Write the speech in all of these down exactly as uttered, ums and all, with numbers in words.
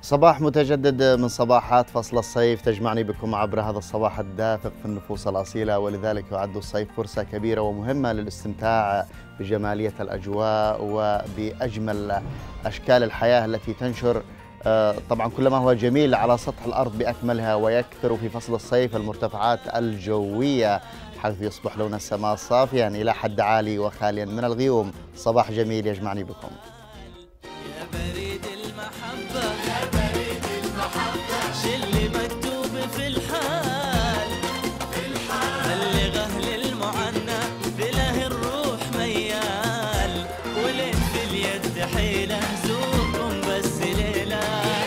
صباح متجدد من صباحات فصل الصيف تجمعني بكم عبر هذا الصباح الدافق في النفوس الأصيلة، ولذلك يعد الصيف فرصة كبيرة ومهمة للاستمتاع بجمالية الأجواء وبأجمل أشكال الحياة التي تنشر طبعا كل ما هو جميل على سطح الأرض بأكملها. ويكثر في فصل الصيف المرتفعات الجوية حيث يصبح لون السماء صافيا إلى حد عالي وخاليا من الغيوم. صباح جميل يجمعني بكم. يا بريد المحبة يا بريد المحبة شلي مكتوب في الحال في الحال بلغه للمعنى بله الروح ميال ولين في اليد حيلة زوركم بس ليلة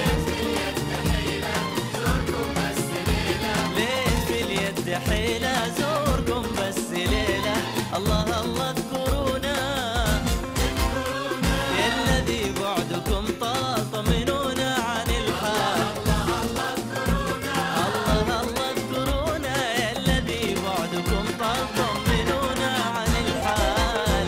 لين في اليد حيلة زوركم بس ليلة. الله الله اذكرونا يا الذي بعدكم طال طمنونا عن الحال. الله الله اذكرونا يا الذي بعدكم طال طمنونا عن الحال.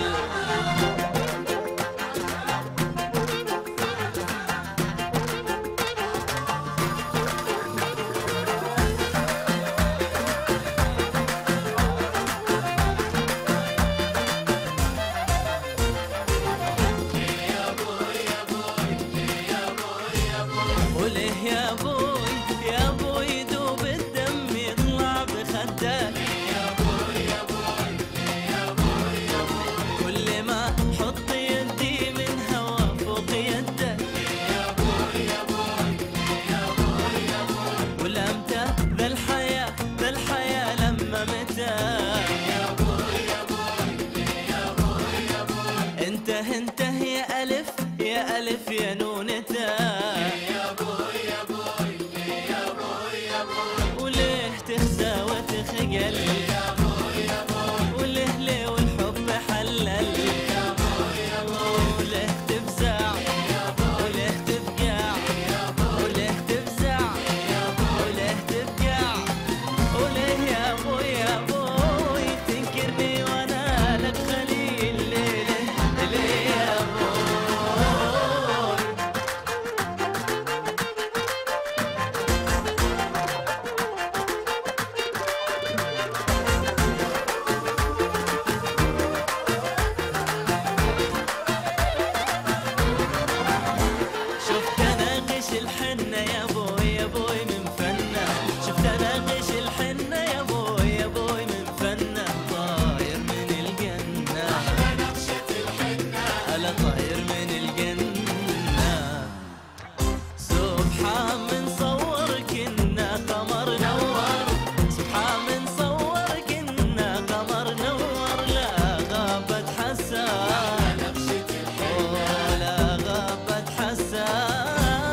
وليه يا بوي يا بوي دوب الدم يطلع بخدك يا بوي يا بوي يا بوي يا بوي كل ما حط يدي من هوا فوق يدك يا بوي يا بوي يا بوي يا بوي ولمتى ذا الحياة ذا الحياة لما متى يا بوي يا بوي يا بوي يا بوي انته انته يا ألف يا ألف يا نونته وليه تهزى وتخجل يا بوي يا بوي وليه ليه والحب حلل يا بوي يا بوي وليه تفزع يا بوي وليه تفقع يا بوي وليه تفزع يا بوي وليه تفقع وليه يا بوي يا بوي تنكرني وانا لك خليل ليه ليه ليه يا بوي. شفت اناقش الحنة يا بوي يا بوي من فنة شفت اناقش الحنة يا بوي يا بوي من فنة طاير من الجنة على نقشة الحنة على طاير من الجنة. سبحان من صور كنا قمر نور سبحان من صور كنا قمر نور لا غابت حسان نقشة الحنة لا غابت حسار.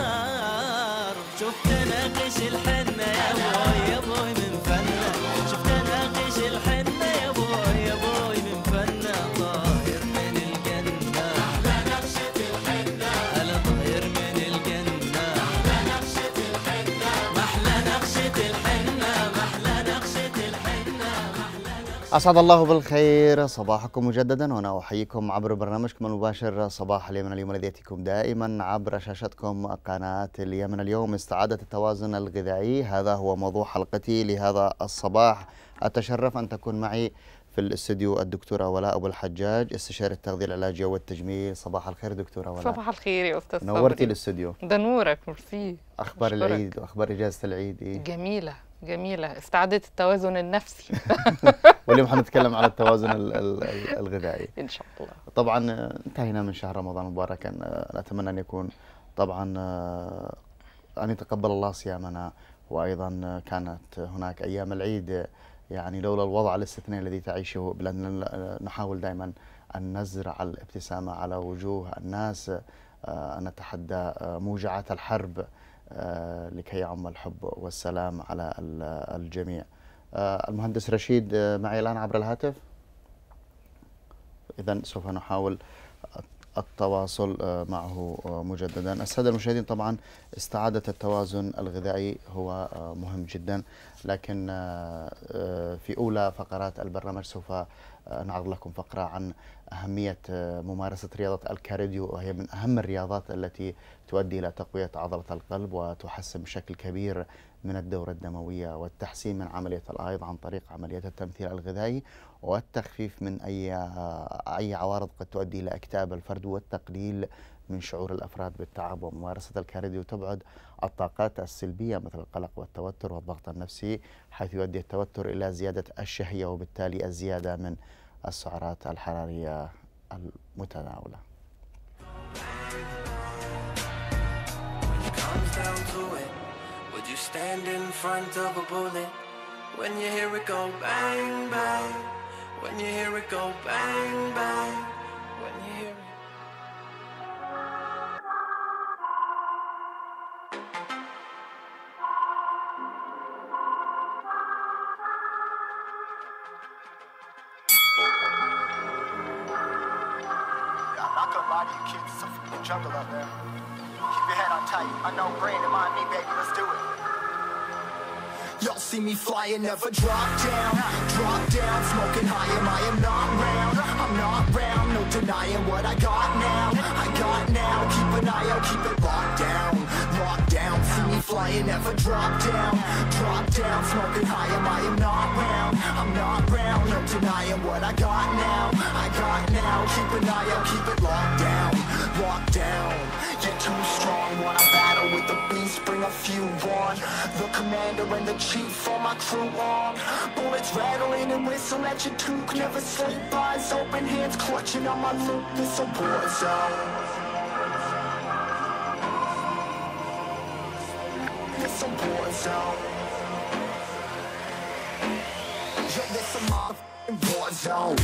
شفت ناقش الحنة يا بوي يا بوي من فنة شفت ناقش الحنة يا بوي يا بوي من فنة طاير من الجنة على نقشة الحنة على طاير من الجنة على نقشة الحنة محلى نقشة الحنة محلى نقشة الحنة محلى نقشة. أسعد الله بالخير صباحكم مجددا، وأنا أحييكم عبر برنامجكم المباشر صباح اليمن اليوم الذي يأتيكم دائما عبر شاشتكم قناة اليمن اليوم. استعادة التوازن الغذائي هذا هو موضوع حلقتي لهذا الصباح. أتشرف أن تكون معي في الاستوديو الدكتورة ولاء أبو الحجاج استشاري التغذية العلاجية والتجميل. صباح الخير دكتورة ولاء. صباح الخير يا أستاذ صبري. نورتي الاستوديو. ده نورك ميرسي. أخبار أشكرك. العيد وأخبار إجازة العيد إيه؟ جميلة جميلة استعادة التوازن النفسي. واليوم حنتكلم على التوازن ال- ال- الغذائي إن شاء الله. طبعا. انتهينا من شهر رمضان مباركا، نتمنى أن يكون طبعا أن يتقبل الله صيامنا، وأيضا كانت هناك أيام العيد يعني لولا الوضع الاستثنائي الذي تعيشه بلادنا نحاول دائما أن نزرع الابتسامة على وجوه الناس، أن نتحدى موجعات الحرب لكي يعم الحب والسلام على الجميع. المهندس رشيد معي الآن عبر الهاتف، إذا سوف نحاول التواصل معه مجددا. السادة المشاهدين، طبعا استعادة التوازن الغذائي هو مهم جدا، لكن في أولى فقرات البرنامج سوف نعرض لكم فقرة عن أهمية ممارسة رياضة الكارديو، وهي من أهم الرياضات التي تؤدي إلى تقوية عضلة القلب وتحسن بشكل كبير من الدورة الدموية والتحسين من عملية الأيض عن طريق عمليات التمثيل الغذائي والتخفيف من أي أي عوارض قد تؤدي إلى اكتئاب الفرد والتقليل من شعور الأفراد بالتعب. وممارسة الكارديو تبعد الطاقات السلبية مثل القلق والتوتر والضغط النفسي، حيث يؤدي التوتر إلى زيادة الشهية وبالتالي الزيادة من السعرات الحرارية المتناولة. Would you stand in front of a bullet when you hear it go bang bang? When you hear it go bang bang? When you hear it. I'm not gonna lie to you kids, it's a f***ing jungle out there. Keep your head on tight. Unknown brain and mind me, baby, let's do it. Y'all see me flying, never drop down. Drop down, smoking high, am I am not round. I'm not round, no denying what I got now. I got now, keep an eye out, keep it locked down. Locked down, see me flying, never drop down. Drop down, smoking high, am I am not round. I'm not round, no denying what I got now. I got now, keep an eye out, keep it locked down. Locked down, you're too strong. Wanna battle with the beast, bring a few on. The commander and the chief for my crew on. Bullets rattling and whistle at your toque. Never sleep, eyes open, hands clutching on my loop. This a war zone. This a war zone. Yo, this a motherfucking war zone.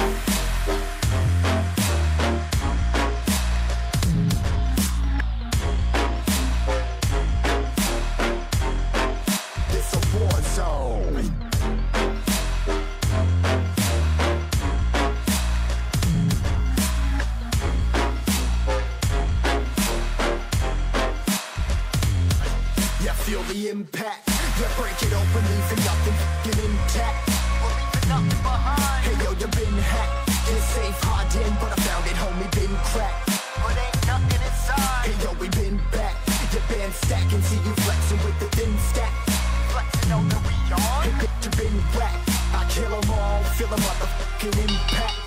Impact, yeah, break it open, leaving nothing f***ing intact. We're leaving nothing behind. Hey yo, you been hacked. You're safe, hard in, but I found it, homie, been cracked. But ain't nothing inside. Hey yo, we been back. Your band stacking, see you flexing with the thin stack. Flexing on the we on. Hey bitch, you been whacked. I kill them all, feel a motherfucking impact.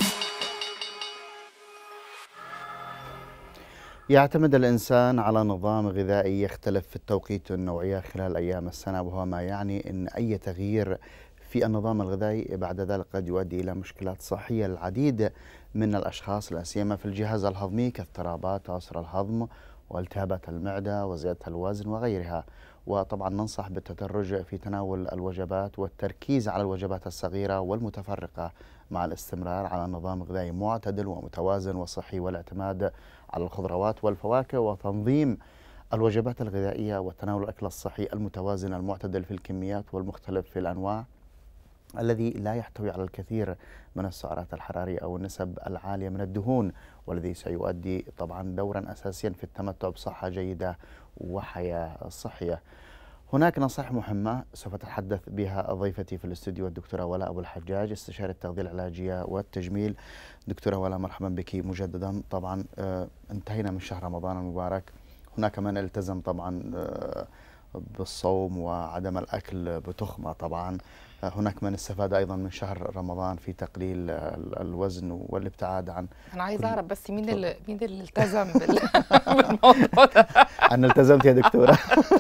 يعتمد الإنسان على نظام غذائي يختلف في التوقيت والنوعية خلال أيام السنة، وهو ما يعني أن أي تغيير في النظام الغذائي بعد ذلك قد يؤدي إلى مشكلات صحية للعديد من الأشخاص، لا سيما في الجهاز الهضمي كاضطرابات عسر الهضم والتهابات المعدة وزيادة الوزن وغيرها. وطبعا ننصح بالتدرج في تناول الوجبات والتركيز على الوجبات الصغيرة والمتفرقة مع الاستمرار على نظام غذائي معتدل ومتوازن وصحي، والاعتماد على الخضروات والفواكه، وتنظيم الوجبات الغذائية وتناول الأكل الصحي المتوازن المعتدل في الكميات والمختلف في الأنواع، الذي لا يحتوي على الكثير من السعرات الحرارية أو النسب العالية من الدهون، والذي سيؤدي طبعا دورا أساسيا في التمتع بصحة جيدة وحياة صحية. هناك نصائح مهمة سوف تتحدث بها ضيفتي في الاستوديو الدكتورة ولاء أبو الحجاج، استشاري التغذية العلاجية والتجميل. دكتورة ولاء، مرحبا بك مجددا. طبعا آه انتهينا من شهر رمضان المبارك، هناك من التزم طبعا آه بالصوم وعدم الأكل بتخمة طبعا، هناك من استفاد أيضا من شهر رمضان في تقليل الوزن والابتعاد عن. أنا عايزة أعرف بس مين اللي مين اللي التزم بال... بالموضوع ده؟ أنا التزمت يا دكتورة.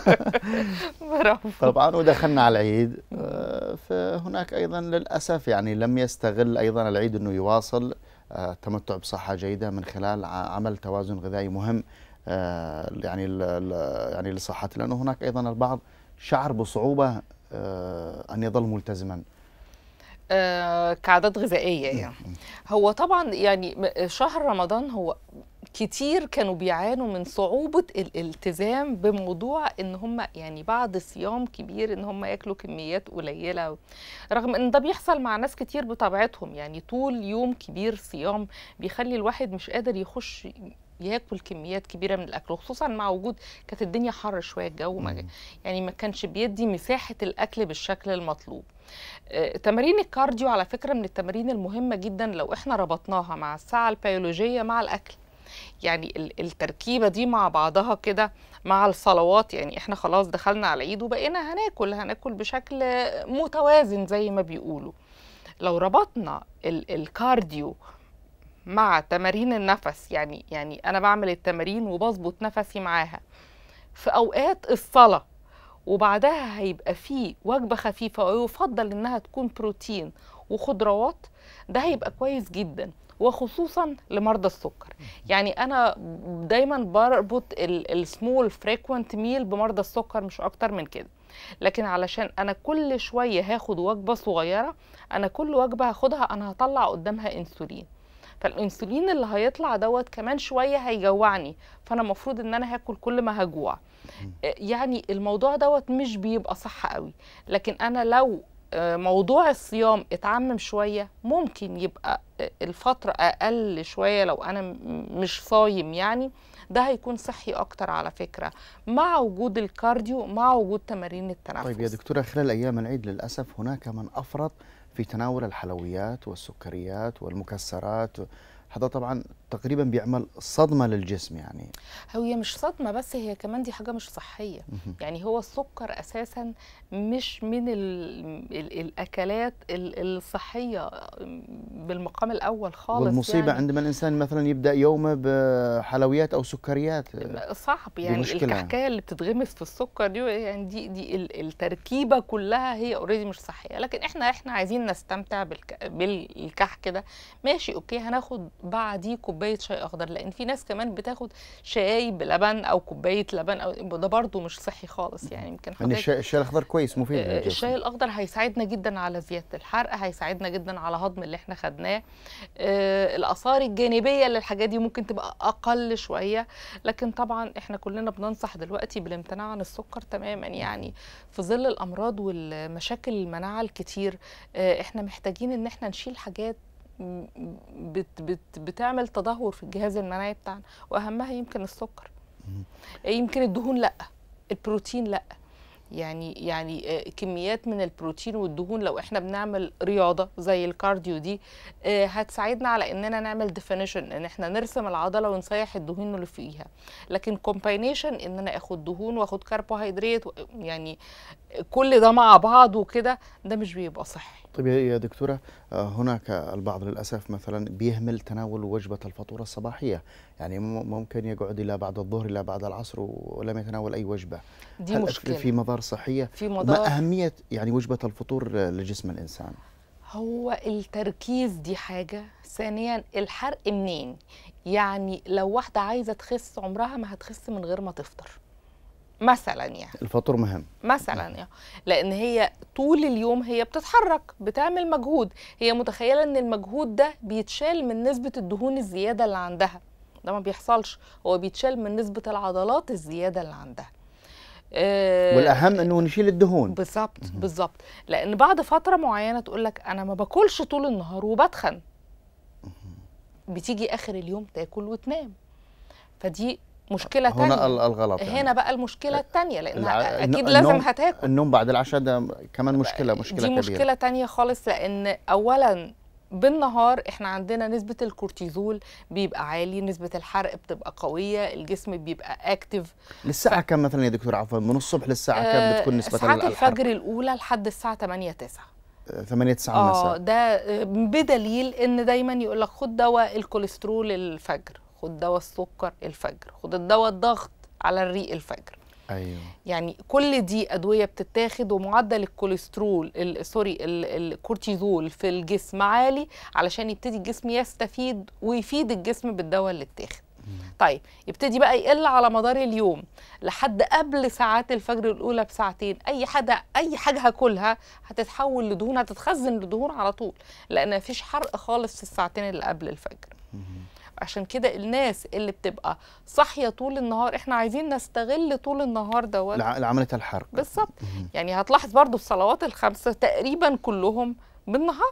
برافو. طبعا ودخلنا على العيد، فهناك أيضا للأسف يعني لم يستغل أيضا العيد أنه يواصل التمتع بصحة جيدة من خلال عمل توازن غذائي مهم يعني يعني لصحته، لأنه هناك أيضا البعض شعر بصعوبة أن يظل ملتزما آه كعادات غذائية. يعني هو طبعا يعني شهر رمضان هو كتير كانوا بيعانوا من صعوبة الالتزام بموضوع ان هم يعني بعد صيام كبير ان هم ياكلوا كميات قليلة، رغم ان ده بيحصل مع ناس كتير بطبيعتهم. يعني طول يوم كبير صيام بيخلي الواحد مش قادر يخش ياكل كميات كبيره من الاكل، وخصوصا مع وجود كانت الدنيا حر شويه، الجو ما يعني ما كانش بيدي مساحه الاكل بالشكل المطلوب. آه، تمارين الكارديو على فكره من التمارين المهمه جدا لو احنا ربطناها مع الساعه البيولوجيه مع الاكل. يعني ال- التركيبه دي مع بعضها كده مع الصلوات، يعني احنا خلاص دخلنا على العيد وبقينا هناكل هناكل بشكل متوازن زي ما بيقولوا. لو ربطنا ال- الكارديو مع تمارين النفس، يعني يعني انا بعمل التمارين وبظبط نفسي معاها في اوقات الصلاه، وبعدها هيبقى فيه وجبه خفيفه ويفضل انها تكون بروتين وخضروات، ده هيبقى كويس جدا، وخصوصا لمرضى السكر. يعني انا دايما بربط السمول فريكوينت ميل بمرضى السكر مش اكتر من كده. لكن علشان انا كل شويه هاخد وجبه صغيره، انا كل وجبه هاخدها انا هطلع قدامها انسولين، فالانسولين اللي هيطلع دوت كمان شويه هيجوعني، فانا المفروض ان انا هاكل كل ما هجوع. يعني الموضوع دوت مش بيبقى صح قوي. لكن انا لو آه، موضوع الصيام اتعمم شويه ممكن يبقى آه، الفتره اقل شويه لو انا م- مش صايم، يعني ده هيكون صحي اكتر على فكره، مع وجود الكارديو مع وجود تمارين التنفس. طيب يا دكتورة، خلال أيام العيد للأسف هناك من أفرط في تناول الحلويات والسكريات والمكسرات. هذا طبعا تقريبا بيعمل صدمة للجسم يعني. هي مش صدمة بس، هي كمان دي حاجة مش صحية. يعني هو السكر أساسا مش من ال ال الأكلات ال- الصحية بالمقام الأول خالص. والمصيبة يعني عندما الإنسان مثلا يبدأ يومه بحلويات أو سكريات. صعب، دي يعني مشكلة. الكحكايه اللي بتتغمس في السكر دي، يعني دي دي ال- التركيبه كلها هي اوريدي مش صحيه. لكن احنا احنا عايزين نستمتع بالك بالكحك ده، ماشي اوكي، هناخد بعديه كوبايه شاي اخضر، لان في ناس كمان بتاخد شاي بلبن او كوبايه لبن، او ده برضو مش صحي خالص. يعني يمكن يعني حضرتك الشاي, الشاي الأخضر كويس مفيد آه، للجسم. الشاي الاخضر هيساعدنا جدا على زياده الحرق، هيساعدنا جدا على هضم اللي احنا خدناه. آه، الاثار الجانبيه للحاجات دي ممكن تبقى اقل شويه، لكن طبعا احنا كلنا بننصح دلوقتي بالامتناع عن السكر تماما. يعني في ظل الامراض والمشاكل المناعه الكتير، آه، احنا محتاجين ان احنا نشيل حاجات م- بت بت بتعمل تدهور في الجهاز المناعي بتاعنا، واهمها يمكن السكر. آه، يمكن الدهون لا، البروتين لا. يعني يعني آه، كميات من البروتين والدهون لو احنا بنعمل رياضه زي الكارديو دي، آه، هتساعدنا على اننا نعمل ديفينيشن، ان احنا نرسم العضله ونسيح الدهون اللي فيها. لكن كومباينيشن ان انا اخد دهون واخد كربوهيدرات، و- يعني كل ده مع بعض وكده، ده مش بيبقى صحي. طيب يا يا دكتورة، آه، هناك البعض للأسف مثلا بيهمل تناول وجبة الفطور الصباحية، يعني مم- ممكن يقعد إلى بعد الظهر إلى بعد العصر ولم يتناول أي وجبة. دي هل مشكله في مضار صحية؟ في وما مضار. أهمية يعني وجبة الفطور لجسم الإنسان؟ هو التركيز دي حاجة، ثانيا الحرق منين. يعني لو واحدة عايزة تخس عمرها ما هتخس من غير ما تفطر مثلا، يعني الفطور مهم. مثلا يعني لان هي طول اليوم هي بتتحرك بتعمل مجهود، هي متخيلة ان المجهود ده بيتشال من نسبة الدهون الزيادة اللي عندها. ده ما بيحصلش، هو بيتشال من نسبة العضلات الزيادة اللي عندها. آه، والأهم أنه نشيل الدهون. بالظبط بالظبط. لان بعد فتره معينه تقول لك انا ما باكلش طول النهار وبتخن، بتيجي اخر اليوم تاكل وتنام، فدي مشكله هنا تانية. ال- الغلط يعني. هنا بقى المشكله التانية، لان الع- اكيد النوم- لازم هتاكل. النوم بعد العشاء ده كمان مشكلة مشكلة دي كبيرة. مشكله تانية خالص، لان اولا بالنهار احنا عندنا نسبة الكورتيزول بيبقى عالي، نسبة الحرق بتبقى قوية، الجسم بيبقى اكتف. للساعة كم مثلا يا دكتور، عفوا، من الصبح للساعة كم بتكون نسبة ساعات الحرق؟ الفجر الأولى لحد الساعة تمانية تسعة. ثمانية تسعة اه المساء. ده بدليل ان دايما يقول لك خد دواء الكوليسترول الفجر، خد دواء السكر الفجر، خد الدواء الضغط على الريق الفجر. ايوه. يعني كل دي ادويه بتتاخد، ومعدل الكوليسترول ال- سوري ال- الكورتيزول في الجسم عالي علشان يبتدي الجسم يستفيد ويفيد الجسم بالدواء اللي اتاخد. طيب يبتدي بقى يقل على مدار اليوم لحد قبل ساعات الفجر الاولى بساعتين، اي حاجه اي حاجه هاكلها هتتحول لدهون، هتتخزن لدهون على طول، لان مفيش حرق خالص في الساعتين اللي قبل الفجر. عشان كده الناس اللي بتبقى صاحيه طول النهار، احنا عايزين نستغل طول النهار دوت لع- لعملية الحرق. بالظبط. يعني هتلاحظ برضو الصلوات الخمسه تقريبا كلهم بالنهار،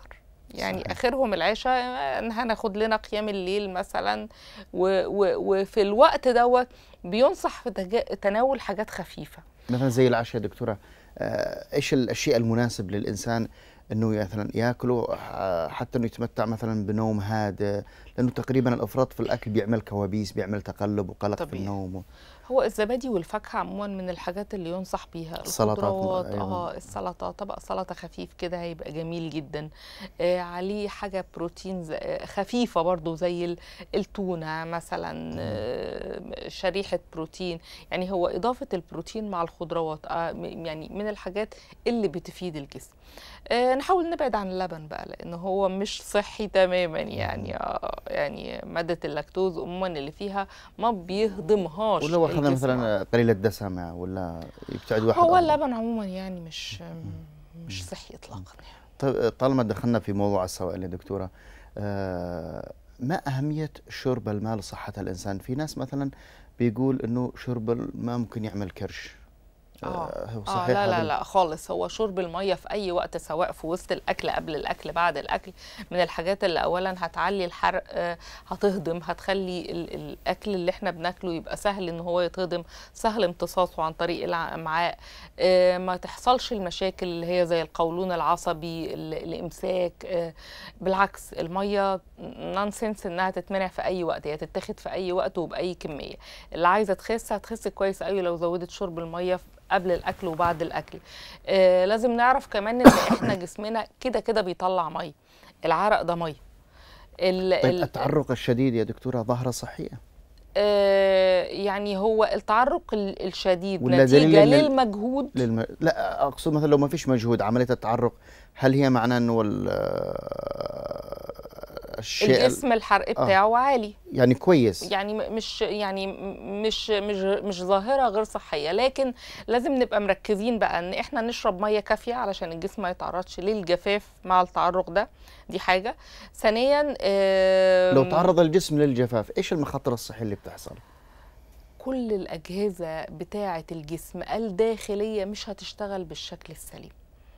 يعني صحيح. اخرهم العشاء، ان هناخد لنا قيام الليل مثلا، و و وفي الوقت دوت بينصح في تجا- تناول حاجات خفيفه. مثلا زي العشاء يا دكتورة، آه، ايش الشيء المناسب للانسان انه مثلا ياكله، آه، حتى انه يتمتع مثلا بنوم هادئ، لانه تقريبا الافراط في الاكل بيعمل كوابيس، بيعمل تقلب وقلق في طبيعي. النوم. هو الزبادي والفاكهه عموما من الحاجات اللي ينصح بيها. السلطات الخضروات، ايضا. اه السلطه، طبق سلطه خفيف كده هيبقى جميل جدا. آه عليه حاجه بروتين ز- آه، خفيفه برضو زي ال- التونه مثلا، آه شريحه بروتين. يعني هو اضافه البروتين مع الخضروات آه م- يعني من الحاجات اللي بتفيد الجسم. آه نحاول نبعد عن اللبن بقى، لان هو مش صحي تماما. يعني آه يعني ماده اللاكتوز عموما اللي فيها ما بيهضمهاش ولو اخذنا الجسم. مثلا قليل الدسم ولا يبتعد واحد هو افضل؟ اللبن عموما يعني مش مش صحي اطلاقا. طيب طالما دخلنا في موضوع السوائل يا دكتورة، آه، ما أهمية شرب الماء لصحة الإنسان؟ في ناس مثلا بيقول إنه شرب الماء ممكن يعمل كرش. اه آه، هو اه صحيح لا هذا لا ال- لا خالص. هو شرب الميه في اي وقت، سواء في وسط الاكل، قبل الاكل، بعد الاكل، من الحاجات اللي اولا هتعلي الحرق، آه هتهضم، هتخلي ال الاكل اللي احنا بناكله يبقى سهل ان هو يتهضم، سهل امتصاصه عن طريق الامعاء. آه ما تحصلش المشاكل اللي هي زي القولون العصبي، ال- الامساك. آه بالعكس، الميه نونسنس انها تتمنع في اي وقت، هي تتاخد في اي وقت وباي كميه. اللي عايزه تخس هتخس كويس قوي لو زودت شرب الميه قبل الاكل وبعد الاكل. آه لازم نعرف كمان ان احنا جسمنا كده كده بيطلع ميه، العرق ده ميه. ال طيب ال التعرق الشديد يا دكتورة ظاهرة صحية آه يعني هو التعرق ال- الشديد ولا دليل نتيجه إن ال- للمجهود. للم... لا أقصد مثلا لو ما فيش مجهود عملية التعرق، هل هي معناه إنه ال- الشيء ال- الجسم الحرق آه بتاعه عالي، يعني كويس؟ يعني م- مش يعني م- مش مش مش ظاهرة غير صحية. لكن لازم نبقى مركزين بقى ان احنا نشرب مية كافية علشان الجسم ما يتعرضش للجفاف مع التعرق ده. دي حاجة. ثانيا لو آم، تعرض الجسم للجفاف ايش المخاطر الصحية اللي بتحصل؟ كل الأجهزة بتاعة الجسم الداخلية مش هتشتغل بالشكل السليم.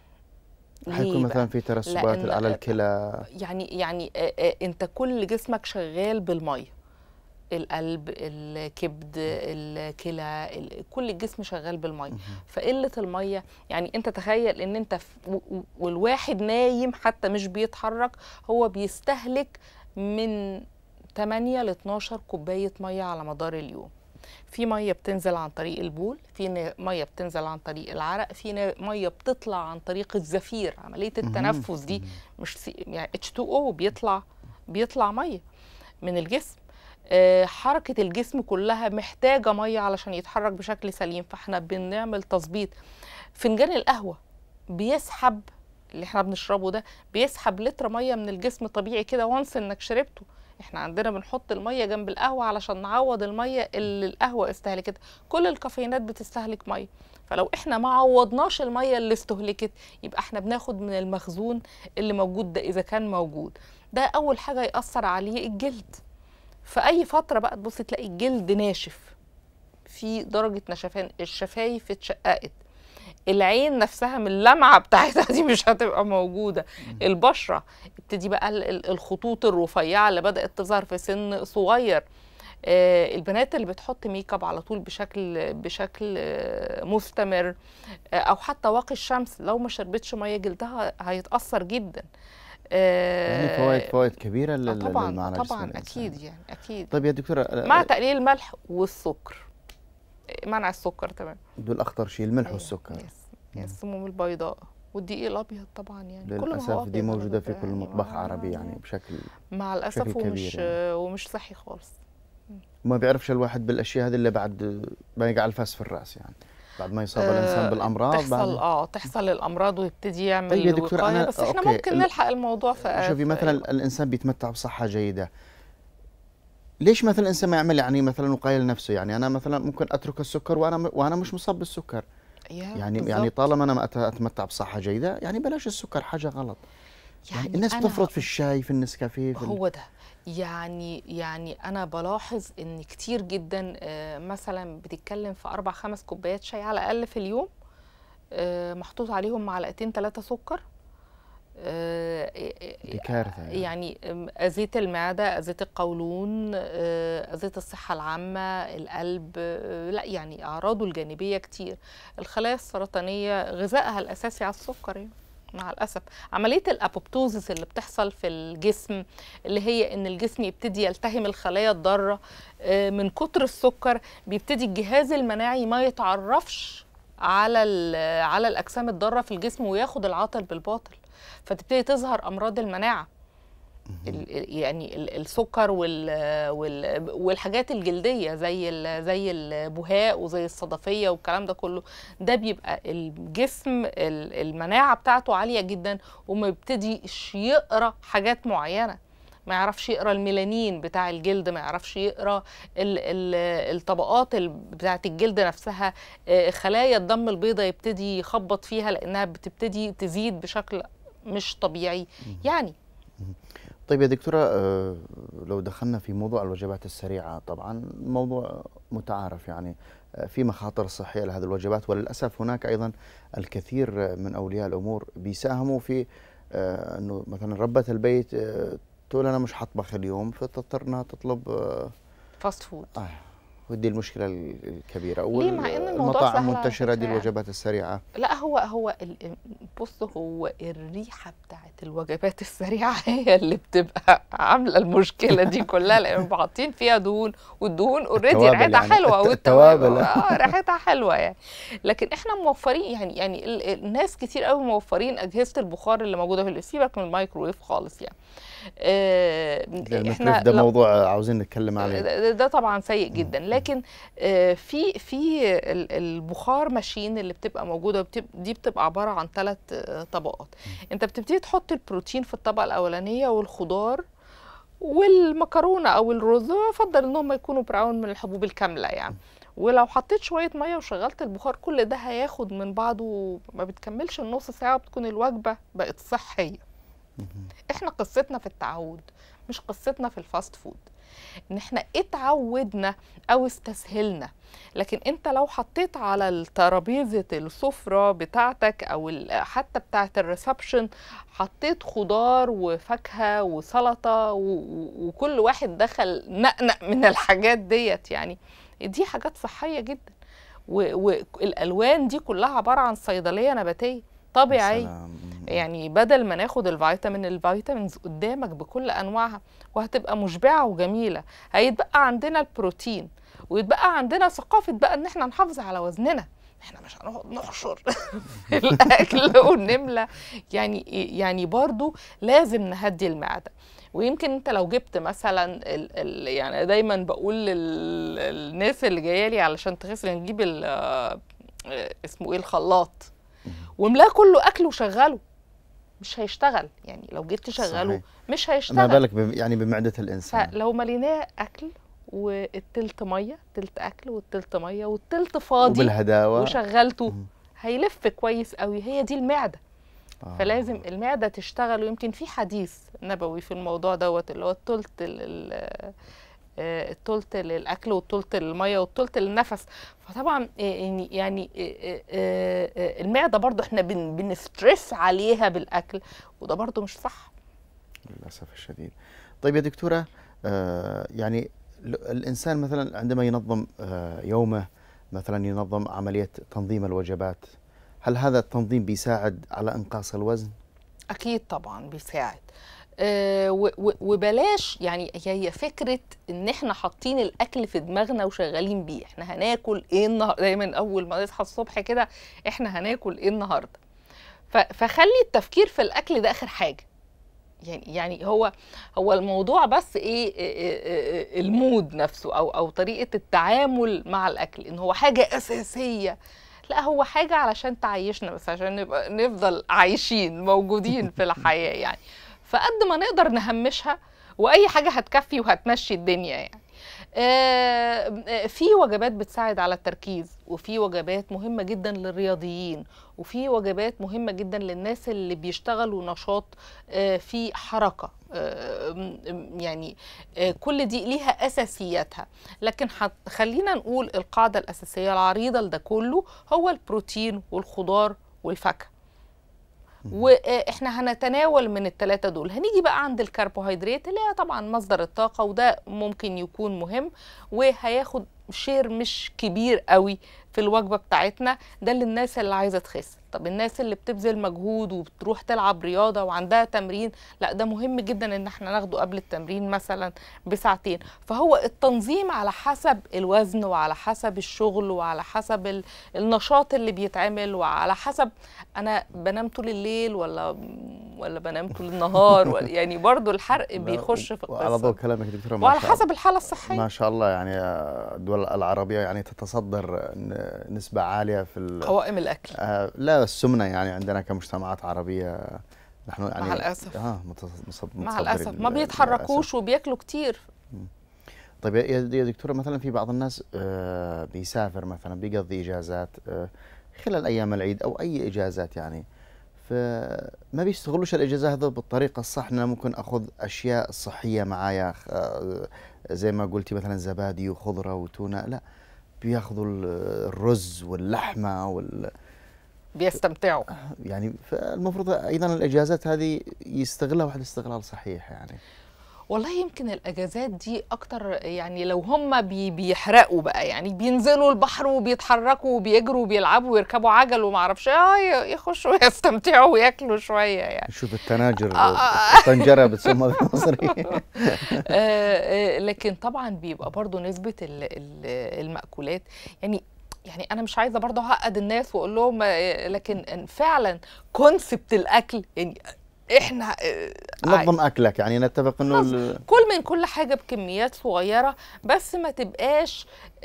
حيكون ليه مثلا بقى؟ في ترسبات لأن على الكلى. يعني يعني آه، آه، انت كل جسمك شغال بالمية، القلب، الكبد، الكلى، ال- كل الجسم شغال بالميه. فقله الميه، يعني انت تخيل ان انت ف- و- و- والواحد نايم حتى مش بيتحرك، هو بيستهلك من ثمانية ل اتناشر كوبايه ميه على مدار اليوم. في ميه بتنزل عن طريق البول، في ن- ميه بتنزل عن طريق العرق، في ن- ميه بتطلع عن طريق الزفير، عمليه التنفس دي. مش سي يعني اتش تو او بيطلع بيطلع ميه من الجسم. آه، حركة الجسم كلها محتاجة مية علشان يتحرك بشكل سليم. فاحنا بنعمل تظبيط. فنجان القهوة بيسحب، اللي احنا بنشربه ده بيسحب لتر مية من الجسم طبيعي كده وانس انك شربته. احنا عندنا بنحط المية جنب القهوة علشان نعوض المية اللي القهوة استهلكتها. كل الكافيينات بتستهلك مية، فلو احنا ما عوضناش المية اللي استهلكت يبقى احنا بناخد من المخزون اللي موجود ده اذا كان موجود. ده اول حاجة يأثر عليه الجلد. في اي فتره بقى تبص تلاقي الجلد ناشف، في درجه نشفان، الشفايف اتشققت، العين نفسها من اللمعه بتاعتها دي مش هتبقى موجوده، البشره ابتدي بقى ال- ال- الخطوط الرفيعه اللي بدات تظهر في سن صغير. آه، البنات اللي بتحط ميك اب على طول بشكل بشكل آه، مستمر، آه، او حتى واقي الشمس، لو ما شربتش ميه جلدها هيتاثر جدا. يعني فوائد آه، فوائد كبيرة آه لل- طبعا للمعنى جسم طبعا الإنسان. اكيد يعني اكيد. طيب يا دكتورة، مع آه، تقليل الملح والسكر، منع السكر تمام. دول أخطر شيء، الملح أيوة. والسكر. يس يس السموم البيضاء والدقيق الابيض طبعا، يعني كل ما هو للأسف أبيض دي على موجودة في فكرة كل يعني مطبخ ما- عربي يعني بشكل مع الاسف بشكل كبير ومش يعني. ومش صحي خالص. ما بيعرفش الواحد بالأشياء هذه إلا بعد ما يقع الفاس في الرأس، يعني بعد ما يصاب الإنسان آه، بالأمراض تحصل بعد. اه تحصل الامراض ويبتدي يعمل طيب يا دكتورة، وقاية، أنا- بس احنا أوكي، ممكن ال- نلحق الموضوع في شوفي في مثلا أي وقت. الإنسان بيتمتع بصحة جيدة، ليش مثلا الإنسان ما يعمل يعني مثلا وقاية لنفسه؟ يعني أنا مثلا ممكن أترك السكر وأنا وأنا مش مصاب بالسكر، يا يعني يعني بالظبط. طالما أنا ما أت- أتمتع بصحة جيدة، يعني بلاش السكر، حاجة غلط. يعني يعني الناس أنا بتفرط في الشاي، في النسكافيه، في ال- هو ده. يعني يعني انا بلاحظ ان كتير جدا آه، مثلا بتتكلم في اربع خمس كوبايات شاي على الاقل في اليوم، آه، محطوط عليهم معلقتين ثلاثه سكر. آه، دي كارثة يعني. يعني أذية المعدة، أذية القولون، آه، أذية الصحة العامة، القلب، آه، لا يعني أعراضه الجانبية كتير. الخلايا السرطانية غذائها الأساسي على السكر يعني. مع الأسف عملية الأبوبتوزيس اللي بتحصل في الجسم، اللي هي إن الجسم يبتدي يلتهم الخلايا الضارة آه، من كتر السكر، بيبتدي الجهاز المناعي ما يتعرفش على على الأجسام الضارة في الجسم وياخد العاطل بالباطل، فتبتدي تظهر أمراض المناعة. يعني السكر والحاجات الجلديه زي زي البهاء وزي الصدفيه والكلام ده كله، ده بيبقى الجسم المناعه بتاعته عاليه جدا وما بيبتديش يقرا حاجات معينه، ما يعرفش يقرا الميلانين بتاع الجلد، ما يعرفش يقرا ال ال الطبقات بتاعه الجلد نفسها، خلايا الدم البيضاء يبتدي يخبط فيها لانها بتبتدي تزيد بشكل مش طبيعي يعني. طيب يا دكتورة، لو دخلنا في موضوع الوجبات السريعة، طبعا موضوع متعارف يعني في مخاطر صحية لهذه الوجبات، وللأسف هناك أيضا الكثير من أولياء الأمور بيساهموا في أنه مثلا ربة البيت تقول أنا مش حطبخ اليوم، فتضطر أنها تطلب فاست فود. آه ودي المشكلة الكبيرة. ليه مع ان الموضوع المطاعم منتشرة دي الوجبات السريعة. لا هو هو بص، هو الريحة بتاعت الوجبات السريعة هي اللي بتبقى عاملة المشكلة دي كلها، لأن حاطين فيها دهون، والدهون اوريدي ريحتها يعني حلوة، والتوابل اه ريحتها حلوة يعني. لكن احنا موفرين يعني يعني الناس كتير قوي موفرين أجهزة البخار اللي موجودة في، سيبك من الميكروويف خالص يعني. آه احنا ده موضوع عاوزين نتكلم عليه. ده, ده طبعا سيء جدا، لكن آه في في البخار ماشين اللي بتبقى موجوده بتب دي بتبقى عباره عن ثلاث آه طبقات. انت بتبتدي تحط البروتين في الطبقه الاولانيه والخضار والمكرونه او الرز، يفضل ان هم يكونوا براون من الحبوب الكامله يعني. ولو حطيت شويه ميه وشغلت البخار، كل ده هياخد من بعضه ما بتكملش النص ساعه بتكون الوجبه بقت صحيه. احنا قصتنا في التعود، مش قصتنا في الفاست فود، ان احنا اتعودنا او استسهلنا. لكن انت لو حطيت على الترابيزه السفره بتاعتك او حتى بتاعت الريسبشن، حطيت خضار وفاكهه وسلطه وكل واحد دخل نقنق من الحاجات ديت، يعني دي حاجات صحيه جدا. والالوان دي كلها عباره عن صيدليه نباتيه طبيعي، يعني بدل ما ناخد الفيتامين الفيتامينز قدامك بكل انواعها وهتبقى مشبعه وجميله. هيتبقى عندنا البروتين، ويتبقى عندنا ثقافه بقى ان احنا نحافظ على وزننا، احنا مش هنقعد نحشر الاكل ونملى يعني. يعني برضو لازم نهدي المعده. ويمكن انت لو جبت مثلا ال ال يعني دايما بقول للناس اللي جايه لي علشان تغسل، نجيب اسمه ايه الخلاط وملاه كله اكل وشغله، مش هيشتغل يعني. لو جيت تشغله مش هيشتغل، ما بالك يعني بمعده الانسان. فلو مليناه اكل والتلت ميه، تلت اكل والتلت ميه والتلت فاضي وبالهداوه وشغلته، هيلف كويس قوي. هي دي المعده. آه. فلازم المعده تشتغل. ويمكن في حديث نبوي في الموضوع دوت، اللي هو التلت التلت للاكل والتلت للميه والتلت للنفس. فطبعا يعني يعني المعده برضو احنا بنسترس عليها بالاكل، وده برضو مش صح للاسف الشديد. طيب يا دكتوره، يعني الانسان مثلا عندما ينظم يومه، مثلا ينظم عمليه تنظيم الوجبات، هل هذا التنظيم بيساعد على انقاص الوزن؟ اكيد طبعا بيساعد. أه وبلاش يعني، هي فكره ان احنا حاطين الاكل في دماغنا وشغالين بيه، احنا هناكل ايه النهارده. دايما اول ما نصحى الصبح كده احنا هناكل ايه النهارده، فخلي التفكير في الاكل ده اخر حاجه. يعني يعني هو هو الموضوع بس ايه, إيه المود نفسه او او طريقه التعامل مع الاكل، ان هو حاجه اساسيه. لا، هو حاجه علشان تعيشنا بس، عشان نبقى نفضل عايشين موجودين في الحياه يعني. فقد ما نقدر نهمشها، واي حاجه هتكفي وهتمشي الدنيا يعني. آه في وجبات بتساعد على التركيز، وفي وجبات مهمه جدا للرياضيين، وفي وجبات مهمه جدا للناس اللي بيشتغلوا نشاط آه في حركه. آه يعني آه كل دي ليها اساسياتها. لكن خلينا نقول القاعده الاساسيه العريضه لده كله هو البروتين والخضار والفاكهه. واحنا هنتناول من الثلاثه دول. هنيجي بقى عند الكربوهيدرات اللي هي طبعا مصدر الطاقه، وده ممكن يكون مهم وهياخد شير مش كبير قوي في الوجبه بتاعتنا. ده للناس اللي عايزه تخس. طب الناس اللي بتبذل مجهود وبتروح تلعب رياضه وعندها تمرين، لا ده مهم جدا ان احنا ناخده قبل التمرين مثلا بساعتين. فهو التنظيم على حسب الوزن وعلى حسب الشغل وعلى حسب ال- النشاط اللي بيتعمل، وعلى حسب انا بنام طول الليل ولا ولا بنام طول النهار ولا يعني برضو الحرق بيخش في وعلى ضوء القصه، كلامك دكتوره، ما وعلى شاء حسب الحاله الصحيه. ما شاء الله، يعني الدول العربيه يعني تتصدر ن- نسبه عاليه في ال- قوائم الاكل آه لا السمنه، يعني عندنا كمجتمعات عربيه نحن يعني مع الاسف اه متص- مصد- مع متصدرين الاسف ما للأسف. بيتحركوش وبياكلوا كتير. طيب يا يا دكتوره، مثلا في بعض الناس آه بيسافر مثلا، بيقضي اجازات آه خلال ايام العيد او اي اجازات يعني، فما بيستغلوش الاجازه هذا بالطريقه الصح. انا ممكن اخذ اشياء صحيه معايا آه زي ما قلتي مثلا زبادي وخضره وتونه، لا بياخذوا ال- الرز واللحمه وال بيستمتعوا. يعني فالمفروض ايضا الاجازات هذه يستغلها واحد استغلال صحيح يعني. والله يمكن الاجازات دي اكتر، يعني لو هم بي بيحرقوا بقى، يعني بينزلوا البحر وبيتحركوا وبيجروا وبيلعبوا ويركبوا عجل وما اعرفش ايه، يخشوا يستمتعوا وياكلوا شويه يعني. شوف التناجر آه، آه. الطنجره بتسمى بالمصري. آه، آه، لكن طبعا بيبقى برضو نسبه ال- ال- المأكولات، يعني يعني انا مش عايزه برضه اعقد الناس واقول لهم آه، لكن فعلا كونسبت الاكل يعني احنا آه، نظم اكلك، يعني نتفق انه ال- كل من كل حاجة بكميات صغيرة، بس ما تبقاش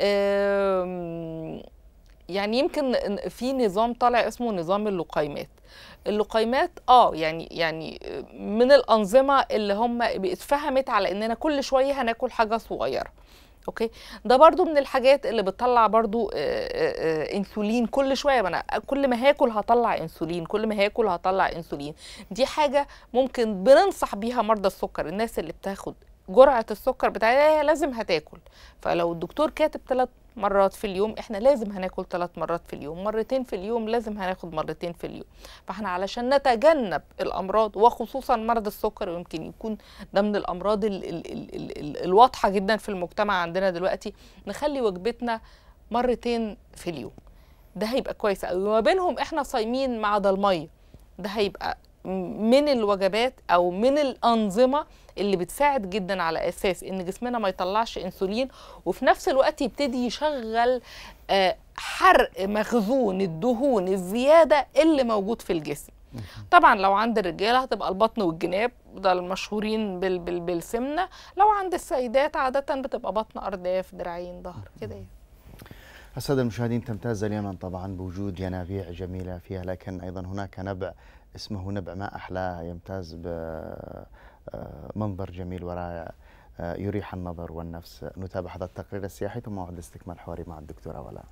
آم، يعني يمكن في نظام طالع اسمه نظام اللقيمات. اللقيمات اه يعني يعني من الأنظمة اللي هم اتفهمت على اننا كل شوية هناكل حاجة صغيرة. اوكي، ده برضو من الحاجات اللي بتطلع برضو آه، آه، آه، انسولين كل شويه. ما انا كل ما هاكل هطلع انسولين، كل ما هاكل هطلع انسولين. دي حاجه ممكن بننصح بيها مرضى السكر، الناس اللي بتاخد جرعه السكر بتاعتها لازم هتاكل. فلو الدكتور كاتب ثلاث مرات في اليوم، احنا لازم هناكل ثلاث مرات في اليوم، مرتين في اليوم لازم هناخد مرتين في اليوم. فاحنا علشان نتجنب الامراض وخصوصا مرض السكر، ويمكن يكون ده من الامراض ال ال ال ال ال الواضحه جدا في المجتمع عندنا دلوقتي، نخلي وجبتنا مرتين في اليوم. ده هيبقى كويس قوي. وما بينهم احنا صايمين مع ده الميه، ده هيبقى من الوجبات او من الانظمه اللي بتساعد جدا على اساس ان جسمنا ما يطلعش انسولين، وفي نفس الوقت يبتدي يشغل آه، حرق مخزون الدهون الزياده اللي موجود في الجسم. طبعا لو عند الرجاله هتبقى البطن والجناب، ده المشهورين بال بال بالسمنه. لو عند السيدات عاده بتبقى بطن، ارداف، دراعين، ظهر كده يعني. السادة المشاهدين، تمتاز اليمن طبعا بوجود ينابيع جميلة فيها، لكن أيضا هناك نبع اسمه نبع ما أحلاه، يمتاز بمنظر جميل ورائع يريح النظر والنفس. نتابع هذا التقرير السياحي ثم نعود لاستكمال حواري مع الدكتورة ولاء.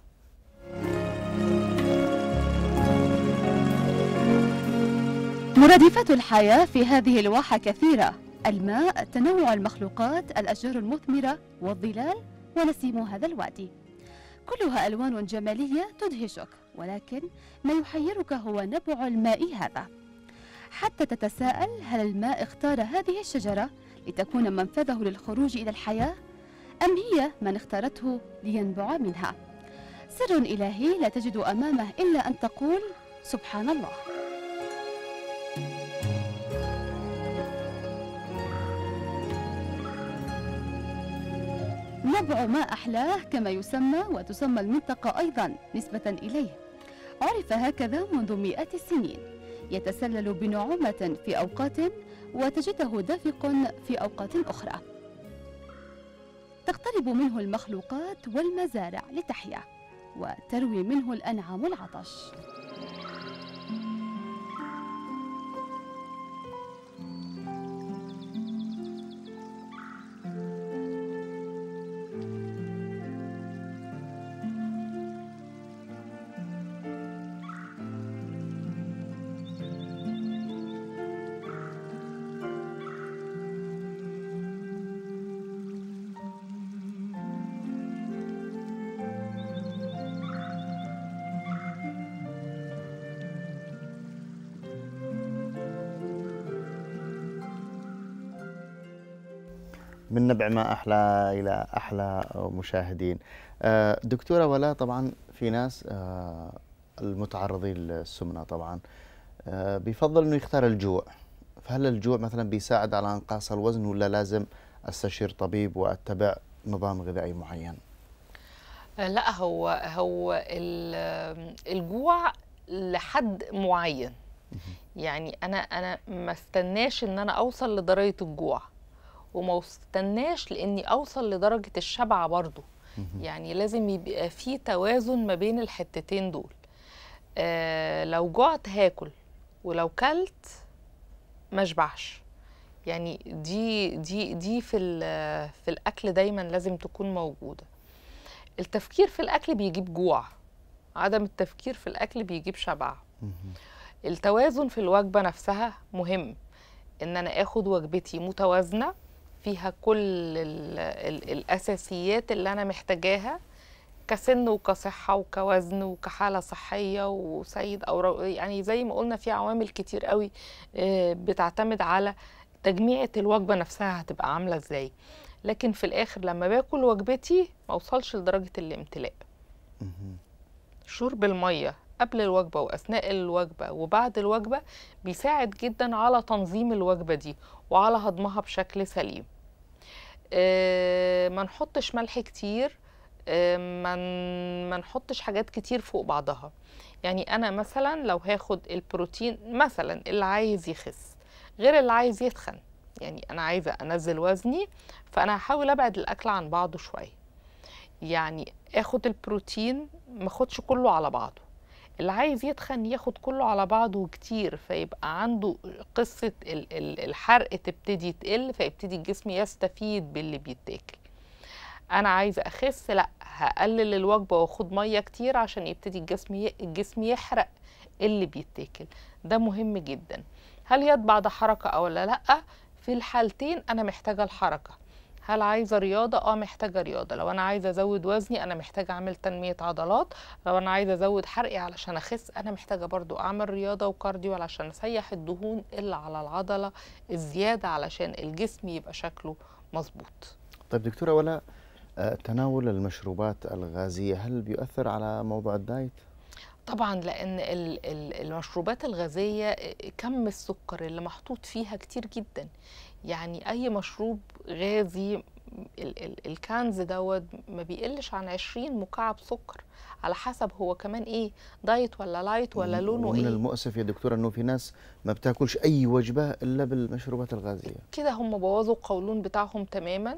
مرادفات الحياة في هذه الواحة كثيرة: الماء، تنوع المخلوقات، الأشجار المثمرة والظلال ونسيم هذا الوادي، كلها ألوان جمالية تدهشك، ولكن ما يحيرك هو نبع الماء هذا، حتى تتساءل هل الماء اختار هذه الشجرة لتكون منفذه للخروج إلى الحياة، أم هي من اختارته لينبع منها؟ سر إلهي لا تجد أمامه إلا أن تقول سبحان الله. نبع ما أحلاه كما يسمى، وتسمى المنطقة أيضا نسبة إليه. عرف هكذا منذ مئات السنين، يتسلل بنعومة في أوقات وتجده دافق في أوقات أخرى. تقترب منه المخلوقات والمزارع لتحيا، وتروي منه الأنعام العطش. من نبع ما أحلى إلى أحلى مشاهدين. آه، دكتورة ولاء، طبعا في ناس آه، المتعرضين للسمنة طبعا آه، بيفضل أنه يختار الجوع، فهل الجوع مثلا بيساعد على إنقاص الوزن ولا لازم أستشير طبيب وأتبع نظام غذائي معين؟ لا، هو هو ال- الجوع لحد معين. يعني انا انا ما استناش ان انا اوصل لدرجه الجوع، وما استناش لاني اوصل لدرجه الشبع برضو. يعني لازم يبقى في توازن ما بين الحتتين دول. آه لو جعت هاكل، ولو كلت ما اشبعش. يعني دي دي دي في ال- في الاكل دايما لازم تكون موجوده. التفكير في الاكل بيجيب جوع، عدم التفكير في الاكل بيجيب شبع. التوازن في الوجبه نفسها مهم، ان انا اخد وجبتي متوازنه فيها كل ال ال الاساسيات اللي انا محتاجاها كسن وكصحه وكوزن وكحاله صحيه وسيد او رو- يعني زي ما قلنا في عوامل كتير قوي آه، بتعتمد على تجميعة الوجبه نفسها هتبقى عامله ازاي. لكن في الاخر لما باكل وجبتي ما اوصلش لدرجه الامتلاء. شرب الميه قبل الوجبه واثناء الوجبه وبعد الوجبه بيساعد جدا على تنظيم الوجبه دي وعلى هضمها بشكل سليم. آه، ما نحطش ملح كتير، آه، ما ن- ما نحطش حاجات كتير فوق بعضها. يعني انا مثلا لو هاخد البروتين مثلا اللي عايز يخس غير اللي عايز يتخن، يعني انا عايزه انزل وزني، فانا هحاول ابعد الاكل عن بعضه شويه. يعني اخد البروتين ما اخدش كله على بعضه. اللي عايز يتخن ياخد كله على بعضه كتير، فيبقى عنده قصة ال- ال- الحرق تبتدي تقل، فيبتدي الجسم يستفيد باللي بيتاكل. انا عايزه اخس، لا هقلل الوجبه واخد ميه كتير عشان يبتدي الجسم ي- الجسم يحرق اللي بيتاكل. ده مهم جدا. هل يتبع ده حركه او لا؟ لا، في الحالتين انا محتاجه الحركه. هل عايزه رياضه؟ اه محتاجه رياضه. لو انا عايزه ازود وزني انا محتاجه اعمل تنميه عضلات. لو انا عايزه ازود حرقي علشان اخس انا محتاجه برضو اعمل رياضه وكارديو علشان اسيح الدهون اللي على العضله الزياده علشان الجسم يبقى شكله مظبوط. طيب دكتورة ولاء، آه، تناول المشروبات الغازية هل بيؤثر على موضوع الدايت؟ طبعا، لان ال- ال- المشروبات الغازيه كم السكر اللي محطوط فيها كتير جدا. يعني اي مشروب غازي ال- ال- الكنز دوت ما بيقلش عن عشرين مكعب سكر، على حسب هو كمان ايه، دايت ولا لايت ولا لونه ومن ايه. المؤسف يا دكتورة انه في ناس ما بتاكلش اي وجبة الا بالمشروبات الغازية. كده هم بوظوا القولون بتاعهم تماما.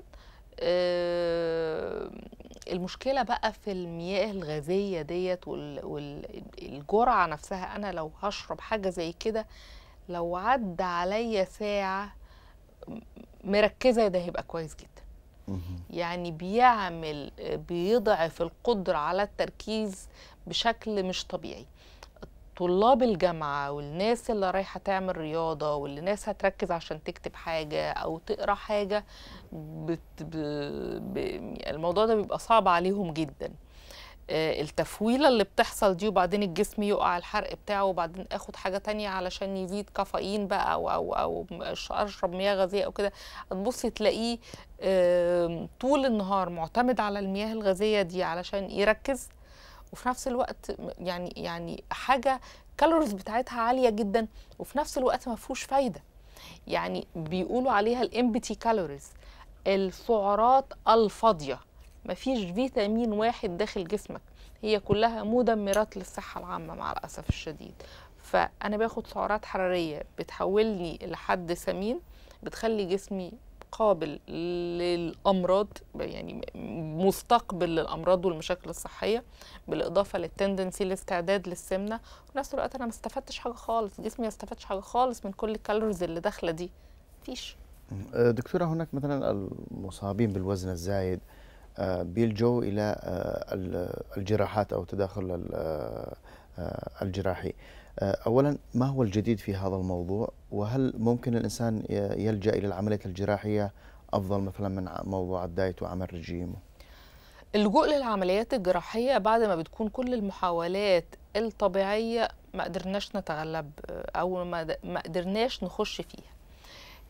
آه، المشكلة بقى في المياه الغازية ديت والجرعة نفسها. أنا لو هشرب حاجة زي كده لو عدى عليا ساعة مركزة ده هيبقى كويس جدا. يعني بيعمل بيضعف القدرة على التركيز بشكل مش طبيعي. طلاب الجامعة والناس اللي رايحة تعمل رياضة واللي ناس هتركز عشان تكتب حاجة أو تقرأ حاجة بت ب... ب... الموضوع ده بيبقى صعب عليهم جدا. آه، التفويلة اللي بتحصل دي وبعدين الجسم يقع الحرق بتاعه وبعدين اخد حاجة تانية علشان يزيد كافيين بقى او او او اشرب مياه غازية او كده، هتبصي تلاقيه آه، طول النهار معتمد على المياه الغازية دي علشان يركز، وفي نفس الوقت يعني يعني حاجه كالوريز بتاعتها عاليه جدا وفي نفس الوقت ما فيهوش فايده. يعني بيقولوا عليها الامبتي كالوريز، السعرات الفاضيه، ما فيش فيتامين واحد داخل جسمك، هي كلها مدمرات للصحه العامه مع الاسف الشديد. فانا باخد سعرات حراريه بتحولني لحد سمين، بتخلي جسمي قابل للامراض، يعني مستقبل للامراض والمشاكل الصحيه، بالاضافه للتندنسي الاستعداد للسمنه. وفي نفس الوقت انا ما استفدتش حاجه خالص، جسمي ما استفادش حاجه خالص من كل الكالوريز اللي داخله دي، مفيش. آه، دكتورة، هناك مثلا المصابين بالوزن الزايد آه، بيلجوا الى آه، ال- الجراحات او تداخل ال- آه، آه، الجراحي. آه، اولا، ما هو الجديد في هذا الموضوع؟ وهل ممكن الانسان ي- يلجا الى العمليه الجراحيه افضل مثلا من ع- موضوع الدايت وعمل رجيم؟ اللجوء للعمليات الجراحيه بعد ما بتكون كل المحاولات الطبيعيه ما قدرناش نتغلب او ما ما قدرناش نخش فيها.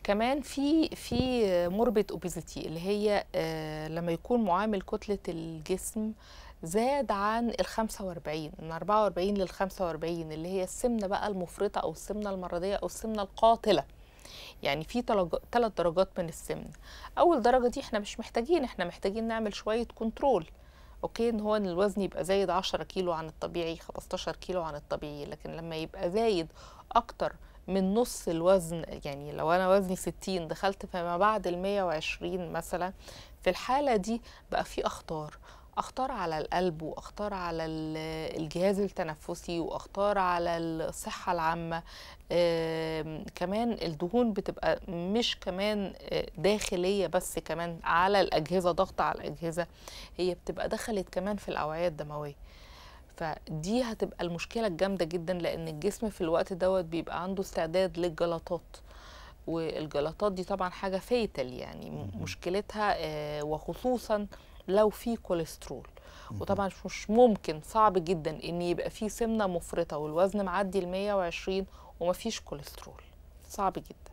كمان في في موربيد اوبيزيتي اللي هي آه لما يكون معامل كتلة الجسم زاد عن ال خمسة وأربعين، من أربعة وأربعين لل خمسة وأربعين، اللي هي السمنة بقى المفرطة أو السمنة المرضية أو السمنة القاتلة. يعني في ثلاث درجات من السمنة. أول درجة دي احنا مش محتاجين، احنا محتاجين نعمل شوية كنترول. اوكي، ان هو ان الوزن يبقى زايد عشرة كيلو عن الطبيعي، خمستاشر كيلو عن الطبيعي، لكن لما يبقى زايد اكتر من نص الوزن، يعني لو انا وزني ستين دخلت فيما بعد ال مية وعشرين مثلا، في الحالة دي بقى في اخطار اخطار على القلب، واخطار على الجهاز التنفسي، واخطار على الصحة العامة. كمان الدهون بتبقى مش كمان داخلية بس، كمان على الأجهزة، ضغط على الأجهزة، هي بتبقى دخلت كمان في الأوعية الدموية. فدي هتبقى المشكلة الجامدة جدا، لأن الجسم في الوقت دوت بيبقى عنده استعداد للجلطات، والجلطات دي طبعا حاجة فيتل، يعني مشكلتها وخصوصا لو في كوليسترول. وطبعا مش ممكن، صعب جدا ان يبقى في سمنة مفرطة والوزن معدي ال مية وعشرين ومفيش كوليسترول، صعب جدا.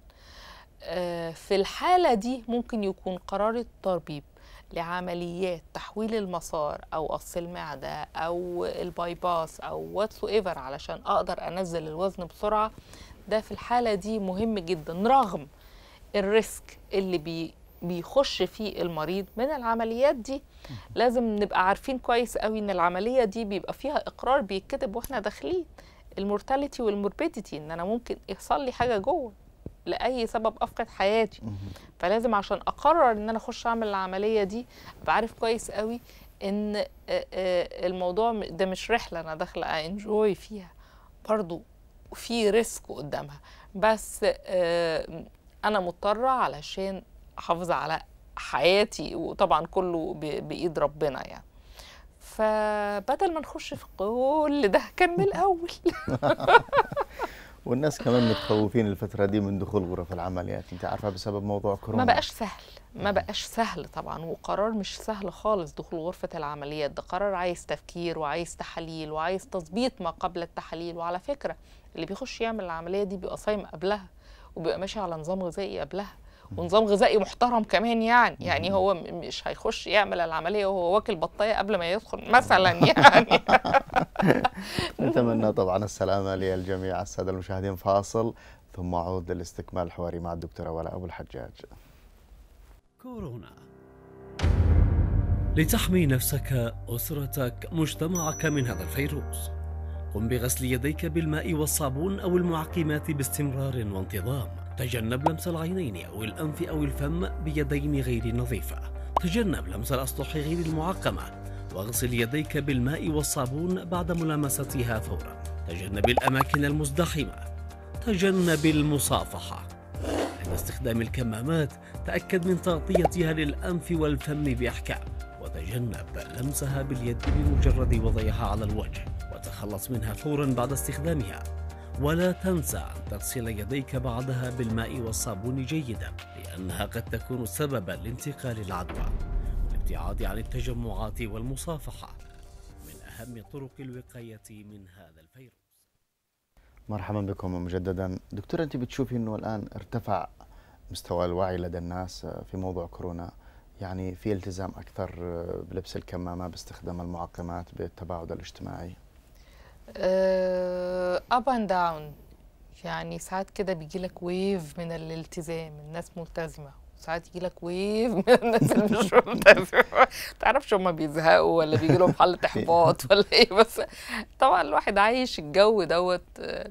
في الحالة دي ممكن يكون قرار الطبيب لعمليات تحويل المسار او قص المعدة او الباي باس او واتسو ايفر علشان اقدر انزل الوزن بسرعة. ده في الحالة دي مهم جدا، رغم الريسك اللي بي بيخش فيه المريض من العمليات دي. لازم نبقى عارفين كويس قوي ان العملية دي بيبقى فيها اقرار بيتكتب واحنا داخلين، المورتاليتي والموربيديتي، ان انا ممكن يحصل لي حاجة جوه لأي سبب أفقد حياتي. فلازم عشان أقرر ان انا اخش اعمل العملية دي ابقى عارف كويس قوي ان الموضوع ده مش رحلة انا داخلة انجوي فيها، برضو في ريسك قدامها، بس انا مضطرة علشان احافظ على حياتي، وطبعا كله بايد ربنا يعني. فبدل ما نخش في كل ده كان من الاول. والناس كمان متخوفين الفترة دي من دخول غرف العمليات، انت عارفة بسبب موضوع كورونا. ما بقاش سهل، ما بقاش سهل طبعا، وقرار مش سهل خالص دخول غرفة العمليات. ده قرار عايز تفكير وعايز تحاليل وعايز تظبيط ما قبل التحاليل. وعلى فكرة اللي بيخش يعمل العملية دي بيبقى صايم قبلها، وبيبقى ماشي على نظام غذائي قبلها، ونظام غذائي محترم كمان. يعني يعني هو مش هيخش يعمل العملية وهو واكل بطاية قبل ما يدخل مثلا يعني. نتمنى طبعا السلامة للجميع. السادة المشاهدين، فاصل ثم أعود للاستكمال الحواري مع الدكتورة ولاء أبو الحجاج. كورونا، لتحمي نفسك، أسرتك، مجتمعك من هذا الفيروس، قم بغسل يديك بالماء والصابون أو المعقمات باستمرار وانتظام. تجنب لمس العينين أو الأنف أو الفم بيدين غير نظيفة. تجنب لمس الأسطح غير المعقمة، واغسل يديك بالماء والصابون بعد ملامستها فورا. تجنب الأماكن المزدحمة. تجنب المصافحة. عند استخدام الكمامات تأكد من تغطيتها للأنف والفم بإحكام، وتجنب لمسها باليد بمجرد وضعها على الوجه، وتخلص منها فورا بعد استخدامها. ولا تنسى أن تغسل يديك بعدها بالماء والصابون جيدا، لأنها قد تكون سببا لانتقال العدوى. والابتعاد عن التجمعات والمصافحة من أهم طرق الوقاية من هذا الفيروس. مرحبا بكم مجددا. دكتور، أنت بتشوفي أنه الآن ارتفع مستوى الوعي لدى الناس في موضوع كورونا، يعني في التزام أكثر بلبس الكمامة، باستخدام المعقمات، بالتباعد الاجتماعي؟ اب اند داون، يعني ساعات كده بيجي لك ويف من الالتزام، الناس ملتزمه، ساعات يجي لك ويف من الناس اللي مش ملتزمه. ما تعرفش هم بيزهقوا ولا بيجي لهم حاله احباط ولا ايه، بس طبعا الواحد عايش الجو دوت.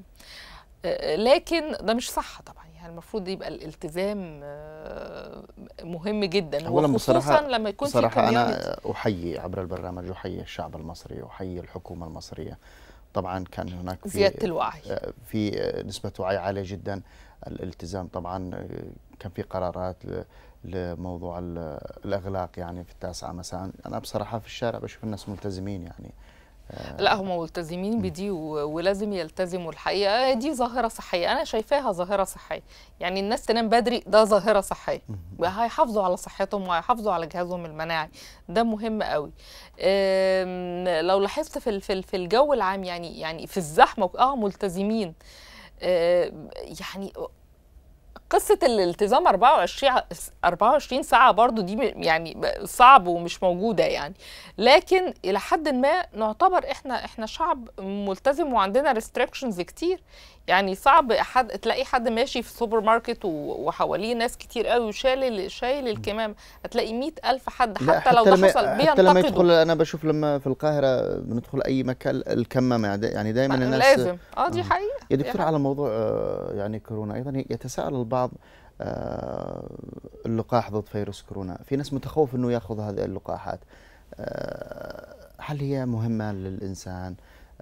لكن ده مش صح طبعا، يعني المفروض يبقى الالتزام مهم جدا، وخصوصا لما يكون في بصراحة أنا أحيي عبر البرنامج، أحيي الشعب المصري، أحيي الحكومة المصرية. طبعا كان هناك في زيادة الوعي، في نسبة وعي عالية جدا. الالتزام طبعا كان في قرارات لموضوع الإغلاق يعني في التاسعة مساء. أنا بصراحة في الشارع بشوف الناس ملتزمين يعني. لا هم ملتزمين بدي ولازم يلتزموا. الحقيقة دي ظاهرة صحية، أنا شايفاها ظاهرة صحية. يعني الناس تنام بدري ده ظاهرة صحية، هيحافظوا على صحتهم وهيحافظوا على جهازهم المناعي، ده مهم قوي. لو لاحظت في في الجو العام، يعني يعني في الزحمة اه ملتزمين، يعني قصة الالتزام أربعة وعشرين أربعة وعشرين ساعة برضو دي يعني صعب ومش موجودة يعني، لكن إلى حد ما نعتبر إحنا إحنا شعب ملتزم وعندنا ريستريكشنز كتير. يعني صعب حد تلاقي حد ماشي في سوبر ماركت وحواليه ناس كتير قوي وشايل شايل الكمام، هتلاقي مئة ألف حد حتى, حتى لو ده حصل حتى لما يدخل. أنا بشوف لما في القاهرة بندخل أي مكان الكمامة يعني دائما الناس لازم اه دي حقيقة. يا دكتور على موضوع يعني كورونا أيضا يتساءل البعض اللقاح ضد فيروس كورونا، في ناس متخوف انه ياخذ هذه اللقاحات، هل هي مهمه للانسان؟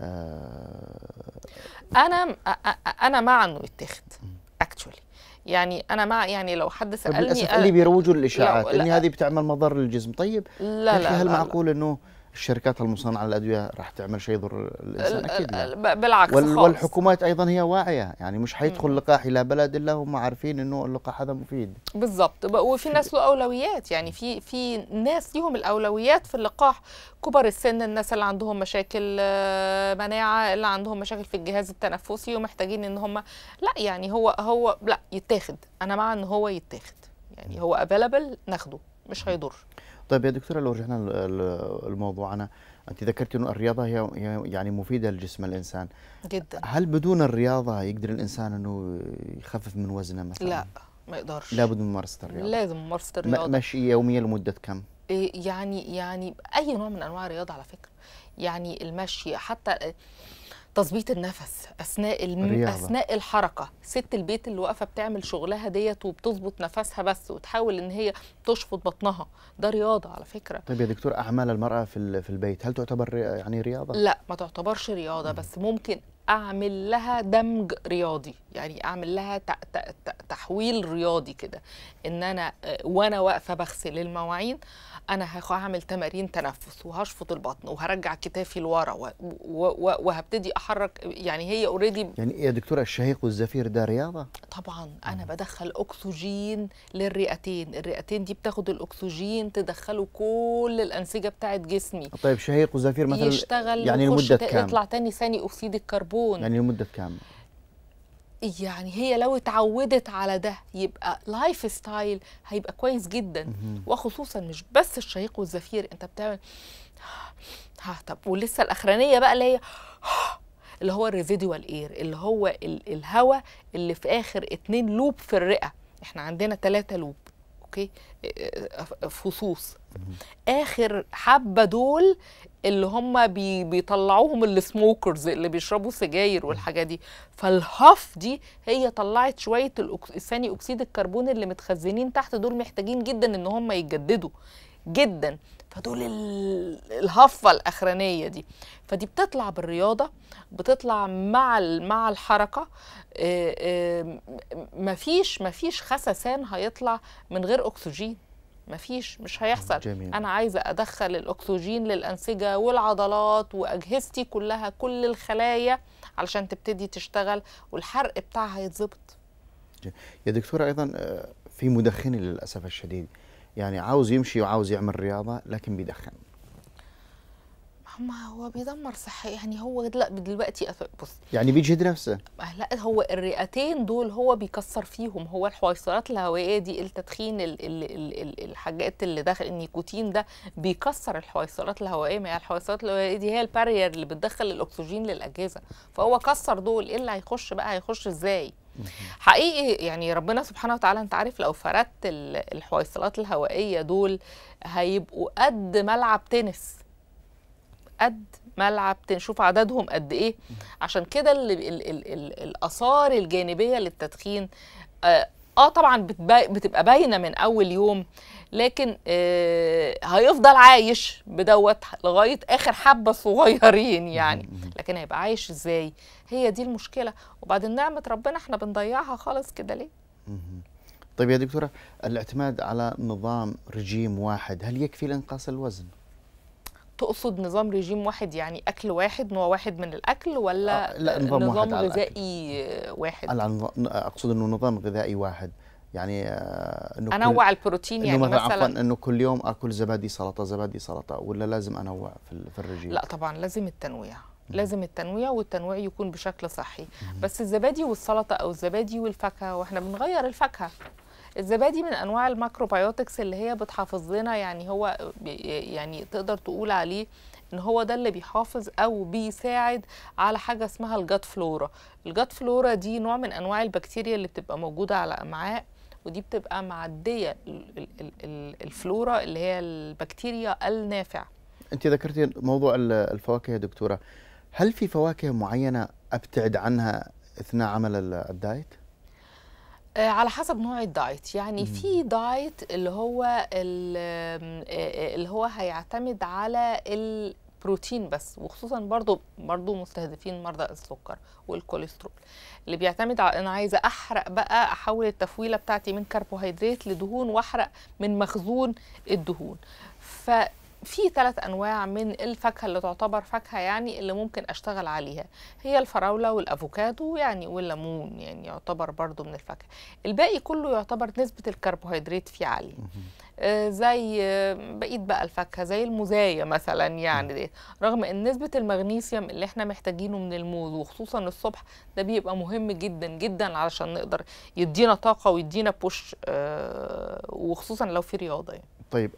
انا انا مع انه يتاخد اكشولي، يعني انا مع يعني لو حد سالني للاسف اللي بيروجوا للاشاعات ان هذه بتعمل مضر للجسم. طيب لا لا هل لا معقول انه الشركات المصنعه للادويه راح تعمل شيء يضر الانسان؟ اكيد لا. بالعكس وال والحكومات ايضا هي واعيه، يعني مش حيدخل لقاح الى بلد الا هم عارفين انه اللقاح هذا مفيد. بالضبط. وفي ناس له اولويات، يعني في في ناس ليهم الاولويات في اللقاح، كبر السن، الناس اللي عندهم مشاكل مناعه، اللي عندهم مشاكل في الجهاز التنفسي ومحتاجين ان هم لا يعني هو هو لا يتاخد. انا مع ان هو يتاخد، يعني هو افيلابل ناخده مش هيضر. طيب يا دكتورة لو رجعنا لموضوعنا، أنت ذكرتي أنه الرياضة هي يعني مفيدة لجسم الإنسان جدا. هل بدون الرياضة يقدر الإنسان أنه يخفف من وزنه مثلا؟ لا ما يقدرش. لابد من ممارسة الرياضة. لازم ممارسة الرياضة. مشي يوميا لمدة كم؟ يعني يعني أي نوع من أنواع الرياضة على فكرة، يعني المشي، حتى تظبيط النفس اثناء الم... اثناء الحركه. ست البيت اللي واقفه بتعمل شغلها ديت وبتظبط نفسها بس وتحاول ان هي تشفط بطنها، ده رياضه على فكره. طيب يا دكتور اعمال المراه في في البيت هل تعتبر يعني رياضه؟ لا ما تعتبرش رياضه، بس ممكن اعمل لها دمج رياضي، يعني اعمل لها ت... ت... ت... تحويل رياضي كده، ان انا وانا واقفه بغسل المواعين انا هعمل تمارين تنفس وهشفط البطن وهرجع كتافي لورا و... و... وهبتدي احرك. يعني هي اوريدي. يعني يا دكتوره الشهيق والزفير ده رياضه؟ طبعا انا بدخل اكسجين للرئتين، الرئتين دي بتاخد الاكسجين تدخله كل الانسجه بتاعه جسمي. طيب شهيق وزفير مثلا يشتغل يعني لمده كام؟ يطلع تاني ثاني اكسيد الكربون. يعني لمده كام؟ يعني هي لو اتعودت على ده يبقى لايف ستايل هيبقى كويس جدا. وخصوصا مش بس الشهيق والزفير، انت بتعمل ها طب ولسه الاخرانيه بقى اللي هي اللي هو الريزيدوال اير، اللي هو الهواء اللي في اخر اتنين لوب في الرئه. احنا عندنا ثلاثة لوب اوكي فصوص، اخر حبه دول اللي هم بي بيطلعوهم السموكرز اللي بيشربوا سجاير والحاجه دي. فالهاف دي هي طلعت شويه ثاني اكسيد الكربون اللي متخزنين تحت، دول محتاجين جدا ان هم يتجددوا جدا. فدول الهفه الاخرانيه دي، فدي بتطلع بالرياضه، بتطلع مع مع الحركه. مفيش مفيش خسسان هيطلع من غير اكسجين، مفيش، مش هيحصل. جميل. انا عايزه ادخل الاكسجين للانسجه والعضلات واجهزتي كلها، كل الخلايا علشان تبتدي تشتغل والحرق بتاعها يتظبط. يا دكتوره ايضا في مدخنين للاسف الشديد، يعني عاوز يمشي وعاوز يعمل رياضه لكن بيدخن. ما هو بيدمر صحة، يعني هو لا دلوقتي بص يعني بيجهد نفسه. لا هو الرئتين دول هو بيكسر فيهم، هو الحويصلات الهوائيه دي، التدخين ال ال ال ال الحاجات اللي داخل النيكوتين ده بيكسر الحويصلات الهوائيه. ما هي الحويصلات الهوائيه دي هي البارير اللي بتدخل الاكسجين للاجهزه، فهو كسر دول. ايه اللي هيخش بقى؟ هيخش ازاي؟ حقيقي يعني ربنا سبحانه وتعالى انت عارف لو فردت الحويصلات الهوائيه دول هيبقوا قد ملعب تنس، قد ملعب نشوف عددهم قد ايه. عشان كده ال ال ال ال الاثار الجانبيه للتدخين اه, آه طبعا بتبقى باينه من اول يوم، لكن آه هيفضل عايش بدوت لغايه اخر حبه صغيرين يعني. لكن هيبقى عايش ازاي؟ هي دي المشكله. وبعدين نعمه ربنا احنا بنضيعها خالص كده ليه؟ طيب يا دكتوره الاعتماد على نظام رجيم واحد هل يكفي لانقاص الوزن؟ تقصد نظام رجيم واحد يعني اكل واحد، نوع واحد من الاكل، ولا آه لا نظام, نظام واحد غذائي واحد؟ لا اقصد انه نظام غذائي واحد، يعني آه انه انوع البروتين يعني مثلا مثلا عفوا انه كل يوم اكل زبادي سلطه زبادي سلطه، ولا لازم انوع في, في الرجيم؟ لا طبعا لازم التنويع، لازم التنويع، والتنويع يكون بشكل صحي. بس الزبادي والسلطه او الزبادي والفاكهه، واحنا بنغير الفاكهه. الزبادي من انواع الماكروبيوتكس اللي هي بتحافظ لنا، يعني هو يعني تقدر تقول عليه ان هو ده اللي بيحافظ او بيساعد على حاجه اسمها الجات فلورا. الجات فلورا دي نوع من انواع البكتيريا اللي بتبقى موجوده على الامعاء، ودي بتبقى معديه الفلورا اللي هي البكتيريا النافعه. انت ذكرتي موضوع الفواكه يا دكتوره، هل في فواكه معينه ابتعد عنها اثناء عمل الدايت؟ آه على حسب نوع الدايت، يعني مم. في دايت اللي هو اللي هو هيعتمد على البروتين بس، وخصوصا برضو برضو مستهدفين مرضى السكر والكوليسترول، اللي بيعتمد على انا عايزه احرق بقى، احول التفويله بتاعتي من كربوهيدرات لدهون واحرق من مخزون الدهون. ف في ثلاث انواع من الفاكهه اللي تعتبر فاكهه يعني اللي ممكن اشتغل عليها، هي الفراوله والافوكادو يعني والليمون، يعني يعتبر برضو من الفاكهه. الباقي كله يعتبر نسبه الكربوهيدرات فيه عاليه، آه زي آه بقيه بقى الفاكهه زي الموزايه مثلا، يعني دي رغم ان نسبه المغنيسيوم اللي احنا محتاجينه من الموز وخصوصا الصبح ده بيبقى مهم جدا جدا علشان نقدر يدينا طاقه ويدينا بوش، آه وخصوصا لو في رياضه يعني. طيب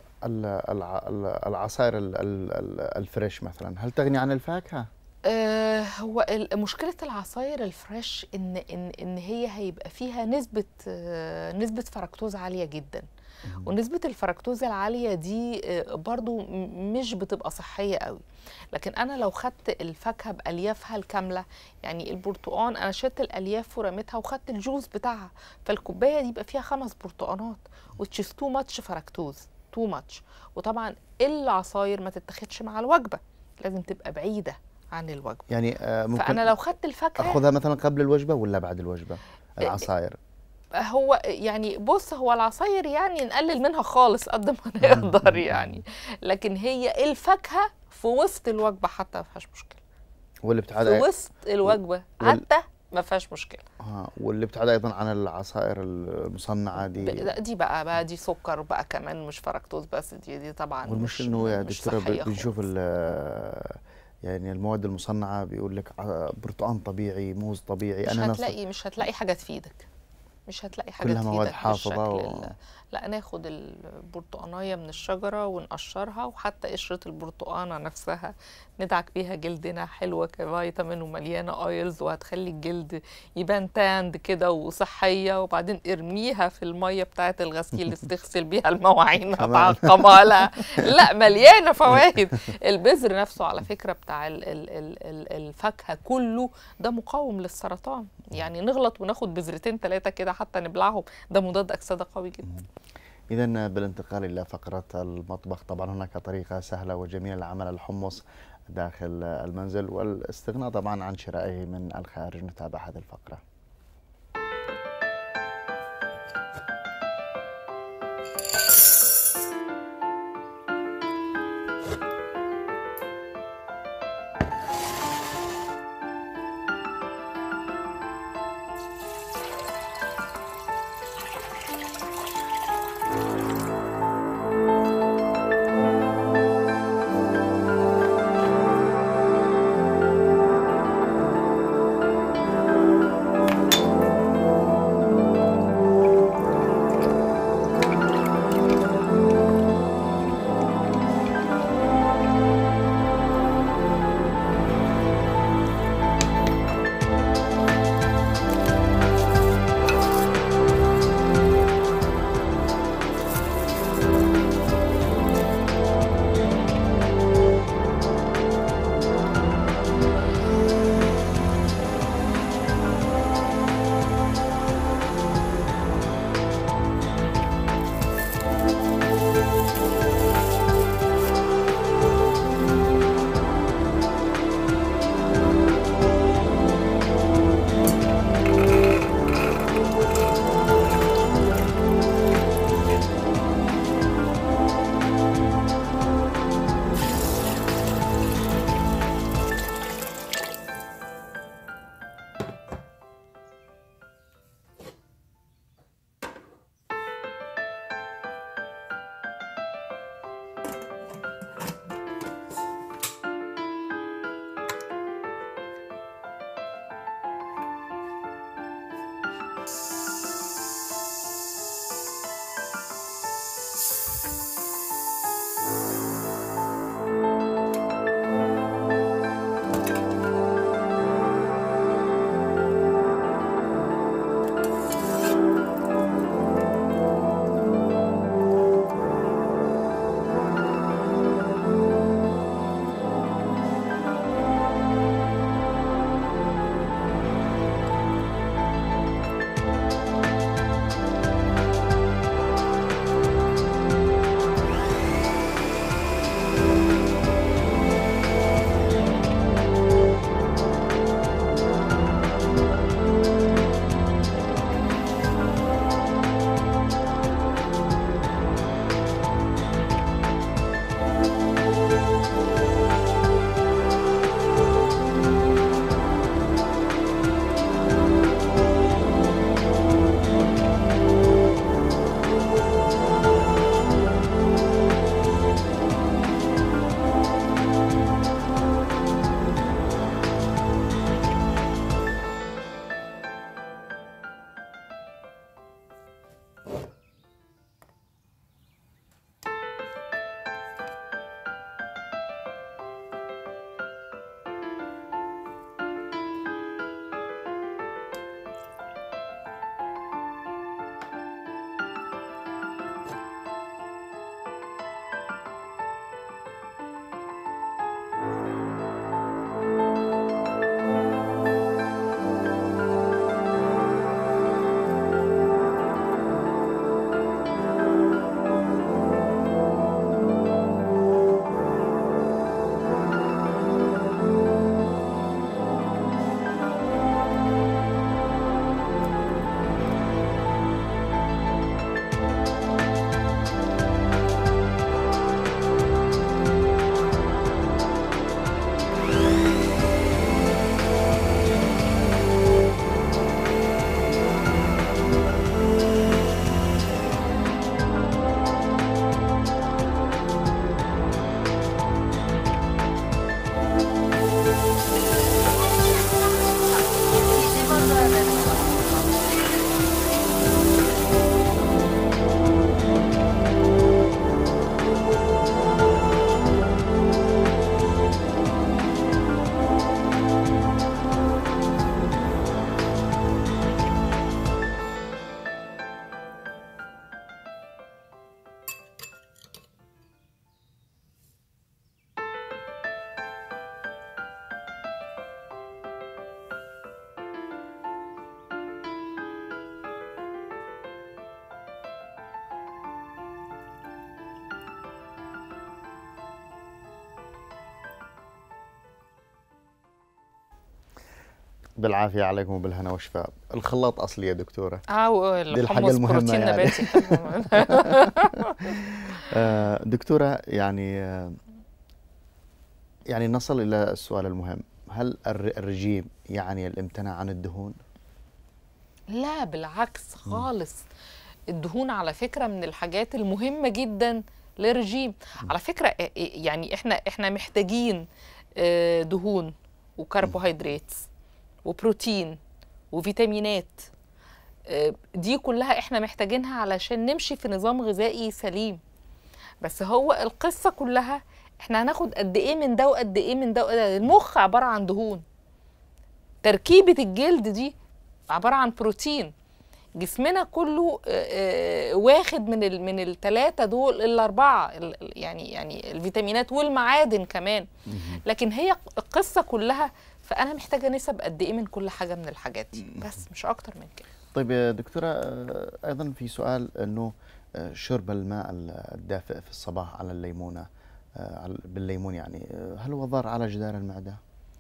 العصائر الفريش مثلا هل تغني عن الفاكهه؟ آه هو مشكله العصاير الفريش ان ان ان هي هيبقى فيها نسبه آه نسبه فركتوز عاليه جدا، ونسبه الفركتوز العاليه دي آه برضو مش بتبقى صحيه قوي. لكن انا لو خدت الفاكهه باليافها الكامله، يعني البرتقان انا شلت الالياف ورميتها وخدت الجوز بتاعها، فالكوبايه دي يبقى فيها خمس برتقانات which is too much فركتوز تو ماتش. وطبعا العصاير ما تتاخدش مع الوجبه، لازم تبقى بعيده عن الوجبه. يعني آه ممكن فانا لو خدت الفاكهه اخذها مثلا قبل الوجبه ولا بعد الوجبه العصاير؟ هو يعني بص، هو العصاير يعني نقلل منها خالص قد ما نقدر يعني، لكن هي الفاكهه في وسط الوجبه حتى ما فيهاش مشكله. والابتعاد في وسط الوجبه وال... حتى ما فيهاش مشكله. اه والابتعاد ايضا عن العصائر المصنعه دي دي بقى بقى دي سكر بقى كمان، مش فركتوز بس، دي دي طبعا والمشكله انه يا دكتوره بنشوف يعني المواد المصنعه بيقول لك برتقان طبيعي، موز طبيعي، مش انا هتلاقي مش هتلاقي حاجه تفيدك، مش هتلاقي حاجه كلها مواد حافظه و... لا ناخد البرتقانيه من الشجره ونقشرها، وحتى قشره البرتقانه نفسها ندعك بيها جلدنا، حلوه كفيتامين ومليانه ايلز، وهتخلي الجلد يبان تاند كده وصحيه. وبعدين ارميها في الميه بتاعه الغسيل تغسل بيها المواعين هتعقمها لها. لا مليانه فوائد. البذر نفسه على فكره بتاع ال ال ال الفاكهه كله ده مقاوم للسرطان، يعني نغلط وناخد بذرتين ثلاثه كده حتى نبلعهم، ده مضاد اكسده قوي جدا. إذا بالانتقال إلى فقرة المطبخ، طبعا هناك طريقة سهلة وجميلة لعمل الحمص داخل المنزل والاستغناء طبعا عن شرائه من الخارج. نتابع هذه الفقرة. بالعافيه عليكم وبالهنا والشفاء. الخلاط اصلي يا دكتوره. اه دي الحاجة الحمص المهمة بروتين يعني. نباتي. آه، دكتوره يعني آه، يعني نصل الى السؤال المهم، هل الر- الرجيم يعني الامتناع عن الدهون؟ لا بالعكس خالص. الدهون على فكرة من الحاجات المهمة جدا للرجيم. على فكرة آه، آه، يعني احنا احنا محتاجين آه، دهون وكربوهيدرات وبروتين وفيتامينات. آه، دي كلها احنا محتاجينها علشان نمشي في نظام غذائي سليم. بس هو القصة كلها احنا هناخد قد ايه من ده وقد ايه من ده وقد إيه. المخ عبارة عن دهون، تركيبة الجلد دي عبارة عن بروتين. جسمنا كله آه، آه، واخد من ال من الثلاثة دول الأربعة، ال- يعني يعني الفيتامينات والمعادن كمان. لكن هي القصة كلها، فأنا محتاجة نسب قد ايه من كل حاجة من الحاجات دي، بس مش أكتر من كده. طيب يا دكتوره، آه، ايضا في سؤال انه آه، شرب الماء الدافئ في الصباح على الليمونه، آه، على- بالليمون يعني، آه، هل هو ضار على جدار المعده؟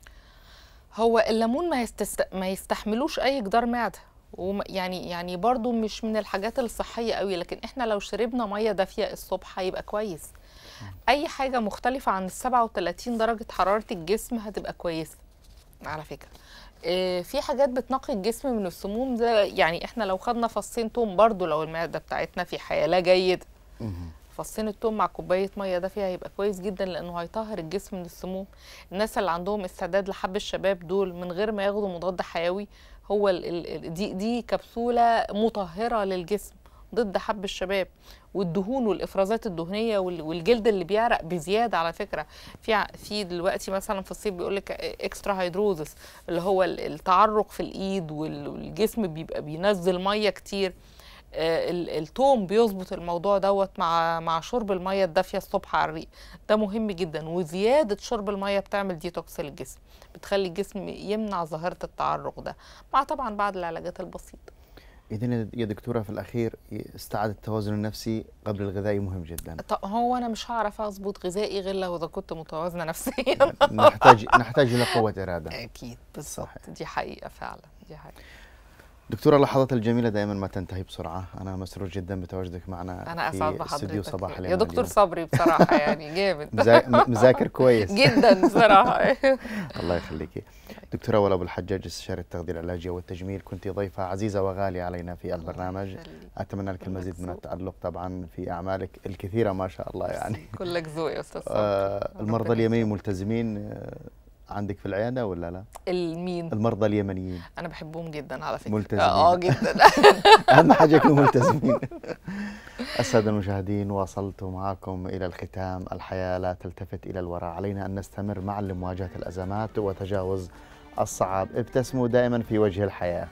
هو الليمون ما يستست... ما يستحملوش اي جدار معده، وم... يعني يعني برضو مش من الحاجات الصحيه قوي. لكن احنا لو شربنا ميه دافيه الصبح هيبقى كويس. اي حاجه مختلفه عن ال سبعة وثلاثين درجه حراره الجسم هتبقى كويسه على فكره. آه، في حاجات بتنقي الجسم من السموم، ده يعني احنا لو خدنا فصين توم برضو لو المعده بتاعتنا في حاله جيده، فصين التوم مع كوبايه ميه دافيه هيبقى كويس جدا، لانه هيطهر الجسم من السموم. الناس اللي عندهم استعداد لحب الشباب دول من غير ما ياخدوا مضاد حيوي، هو ال ال دي دي كبسوله مطهره للجسم ضد حب الشباب والدهون والافرازات الدهنيه وال- والجلد اللي بيعرق بزياده. على فكره في ع- في دلوقتي مثلا في الصيف بيقول لك اكسترا هيدروزس، اللي هو ال- التعرق في الايد وال- والجسم بيبقى بينزل ميه كتير. آه، ال- التوم بيظبط الموضوع دوت مع مع شرب الميه الدافيه الصبح على الريق، ده مهم جدا. وزياده شرب الميه بتعمل ديتوكس للجسم، بتخلي الجسم يمنع ظاهره التعرق ده، مع طبعا بعض العلاجات البسيطه. إذن يا دكتورة في الأخير استعادة التوازن النفسي قبل الغذائي مهم جدا. طب هو انا مش هعرف اظبط غذائي غير لو اذا كنت متوازنه نفسيا. نحتاج نحتاج إلى قوة إرادة. اكيد بالظبط، دي حقيقه فعلا، دي حقيقه. دكتورة، اللحظات الجميلة دائما ما تنتهي بسرعة. أنا مسرور جدا بتواجدك معنا انا اسعد في استوديو بحضرتك صباح يا اليمن دكتور اليوم. صبري، بصراحه يعني جامد. مزا- مذاكر كويس جدا بصراحه. الله يخليكي. دكتورة ولا أبو الحجاج، استشاري التغذية العلاجية والتجميل، كنت ضيفة عزيزة وغالية علينا في البرنامج. أتمنى لك المزيد من التألق طبعا في أعمالك الكثيرة ما شاء الله يعني. كلك ذوق يا استاذ صبري. آه المرضى ربنا اليمنيين ملتزمين آه عندك في العيادة ولا لا؟ المين؟ المرضى اليمنيين انا بحبهم جدا على فكره. ملتزمين. اه جدا. أهم حاجة يكونوا ملتزمين. السادة المشاهدين، واصلت معكم إلى الختام. الحياة لا تلتفت إلى الوراء، علينا أن نستمر معا لمواجهة الأزمات وتجاوز الصعاب. ابتسموا دائما في وجه الحياة.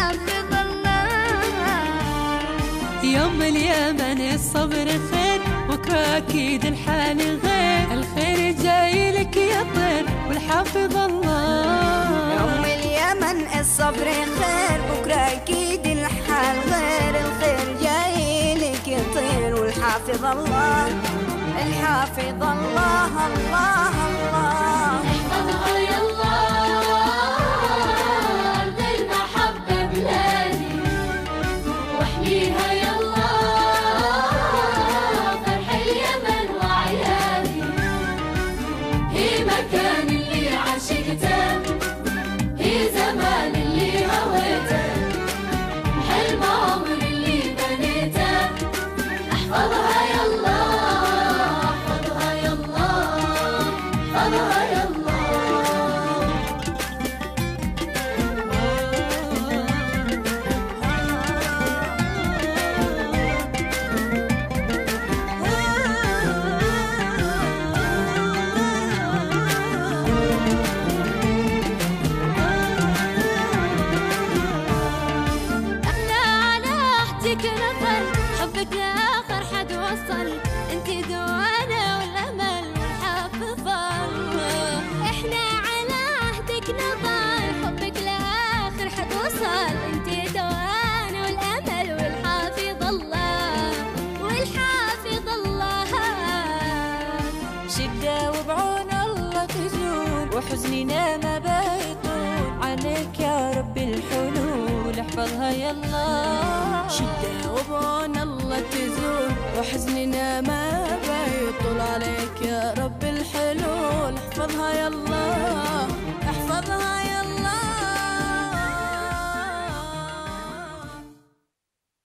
يوم اليمن الصبر خير بكرة أكيد الحال غير، الخير جاي لك يا طير والحافظ الله. أم اليمن الصبر خير، بكرة أكيد الحال غير، الخير جاي لك يا طير والحافظ الله. الحافظ الله الله الله. احفظها يلا أرض المحبة بلادي، واحميها يلا فرح اليمن وعيادي. هي مكان اللي عشقته، هي زمان اللي هويته، حلم عمر اللي بنيته. احفظها يلا احفظها يلا احفظها يلا. احنا على عهدك نظل، حبك لاخر حد وصل، انت دوانا والامل والحافظ الله. احنا على عهدك نظل، حبك لاخر حد وصل، انت دوانا والامل والحافظ الله والحافظ الله. شدة وبعون الله تزول، وحزننا ما بيطول، عليك يا رب الحلول احفظها يلا. شدة وبعون الله تزول، وحزننا ما بيطول، عليك يا رب الحلول احفظها يلا.